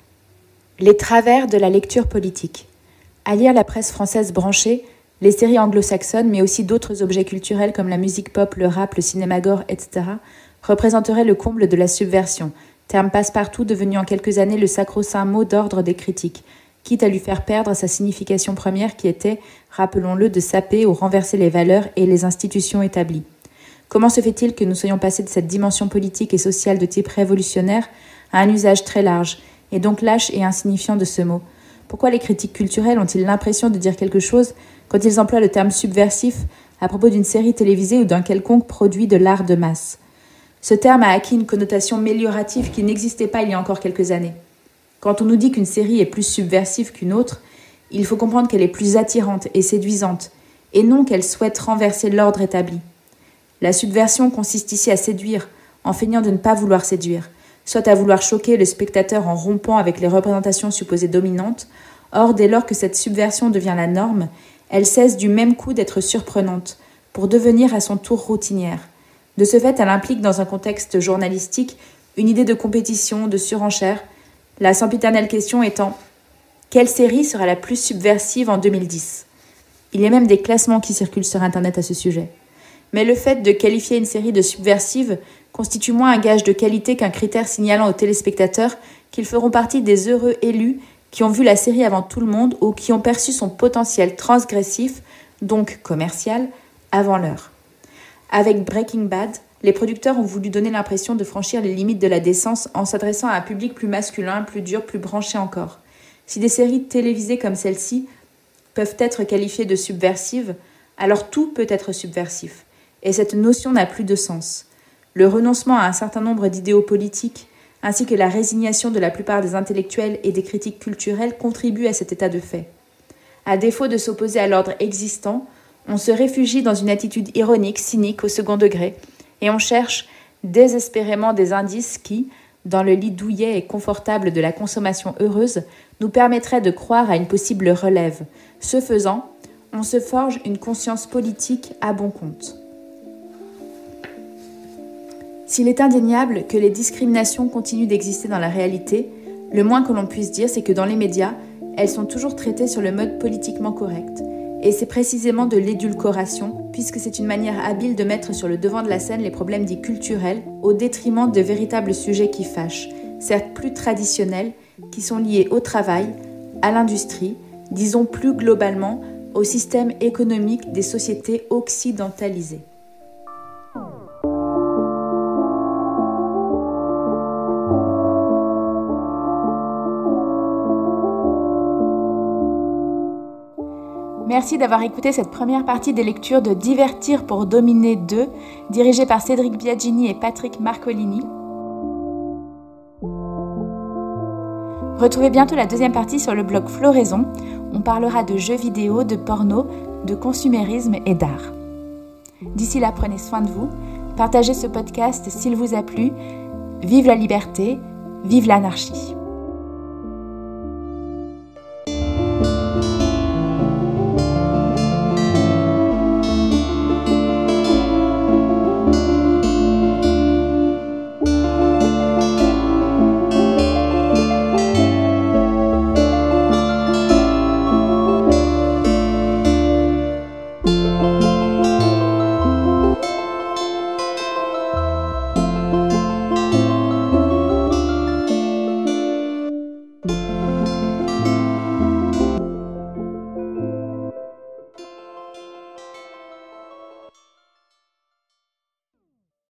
les travers de la lecture politique. À lire la presse française branchée, les séries anglo-saxonnes, mais aussi d'autres objets culturels comme la musique pop, le rap, le cinéma gore, etc., représenteraient le comble de la subversion, terme passe-partout devenu en quelques années le sacro-saint mot d'ordre des critiques, quitte à lui faire perdre sa signification première qui était, rappelons-le, de saper ou renverser les valeurs et les institutions établies. Comment se fait-il que nous soyons passés de cette dimension politique et sociale de type révolutionnaire à un usage très large, et donc lâche et insignifiant de ce mot ? Pourquoi les critiques culturelles ont-ils l'impression de dire quelque chose quand ils emploient le terme subversif à propos d'une série télévisée ou d'un quelconque produit de l'art de masse ? Ce terme a acquis une connotation méliorative qui n'existait pas il y a encore quelques années. Quand on nous dit qu'une série est plus subversive qu'une autre, il faut comprendre qu'elle est plus attirante et séduisante, et non qu'elle souhaite renverser l'ordre établi. La subversion consiste ici à séduire, en feignant de ne pas vouloir séduire, soit à vouloir choquer le spectateur en rompant avec les représentations supposées dominantes. Or, dès lors que cette subversion devient la norme, elle cesse du même coup d'être surprenante, pour devenir à son tour routinière. De ce fait, elle implique dans un contexte journalistique une idée de compétition, de surenchère, la sempiternelle question étant « Quelle série sera la plus subversive en 2010 ?» Il y a même des classements qui circulent sur Internet à ce sujet. Mais le fait de qualifier une série de subversive constitue moins un gage de qualité qu'un critère signalant aux téléspectateurs qu'ils feront partie des heureux élus qui ont vu la série avant tout le monde ou qui ont perçu son potentiel transgressif, donc commercial, avant l'heure. Avec Breaking Bad, les producteurs ont voulu donner l'impression de franchir les limites de la décence en s'adressant à un public plus masculin, plus dur, plus branché encore. Si des séries télévisées comme celle-ci peuvent être qualifiées de subversives, alors tout peut être subversif. Et cette notion n'a plus de sens. Le renoncement à un certain nombre d'idéaux politiques, ainsi que la résignation de la plupart des intellectuels et des critiques culturelles contribuent à cet état de fait. À défaut de s'opposer à l'ordre existant, on se réfugie dans une attitude ironique, cynique, au second degré, et on cherche désespérément des indices qui, dans le lit douillet et confortable de la consommation heureuse, nous permettraient de croire à une possible relève. Ce faisant, on se forge une conscience politique à bon compte. S'il est indéniable que les discriminations continuent d'exister dans la réalité, le moins que l'on puisse dire, c'est que dans les médias, elles sont toujours traitées sur le mode politiquement correct. Et c'est précisément de l'édulcoration, puisque c'est une manière habile de mettre sur le devant de la scène les problèmes dits culturels, au détriment de véritables sujets qui fâchent, certes plus traditionnels, qui sont liés au travail, à l'industrie, disons plus globalement au système économique des sociétés occidentalisées. Merci d'avoir écouté cette première partie des lectures de Divertir pour dominer 2, dirigée par Cédric Biagini et Patrick Marcolini. Retrouvez bientôt la deuxième partie sur le blog Floraison. On parlera de jeux vidéo, de porno, de consumérisme et d'art. D'ici là, prenez soin de vous. Partagez ce podcast s'il vous a plu. Vive la liberté, vive l'anarchie.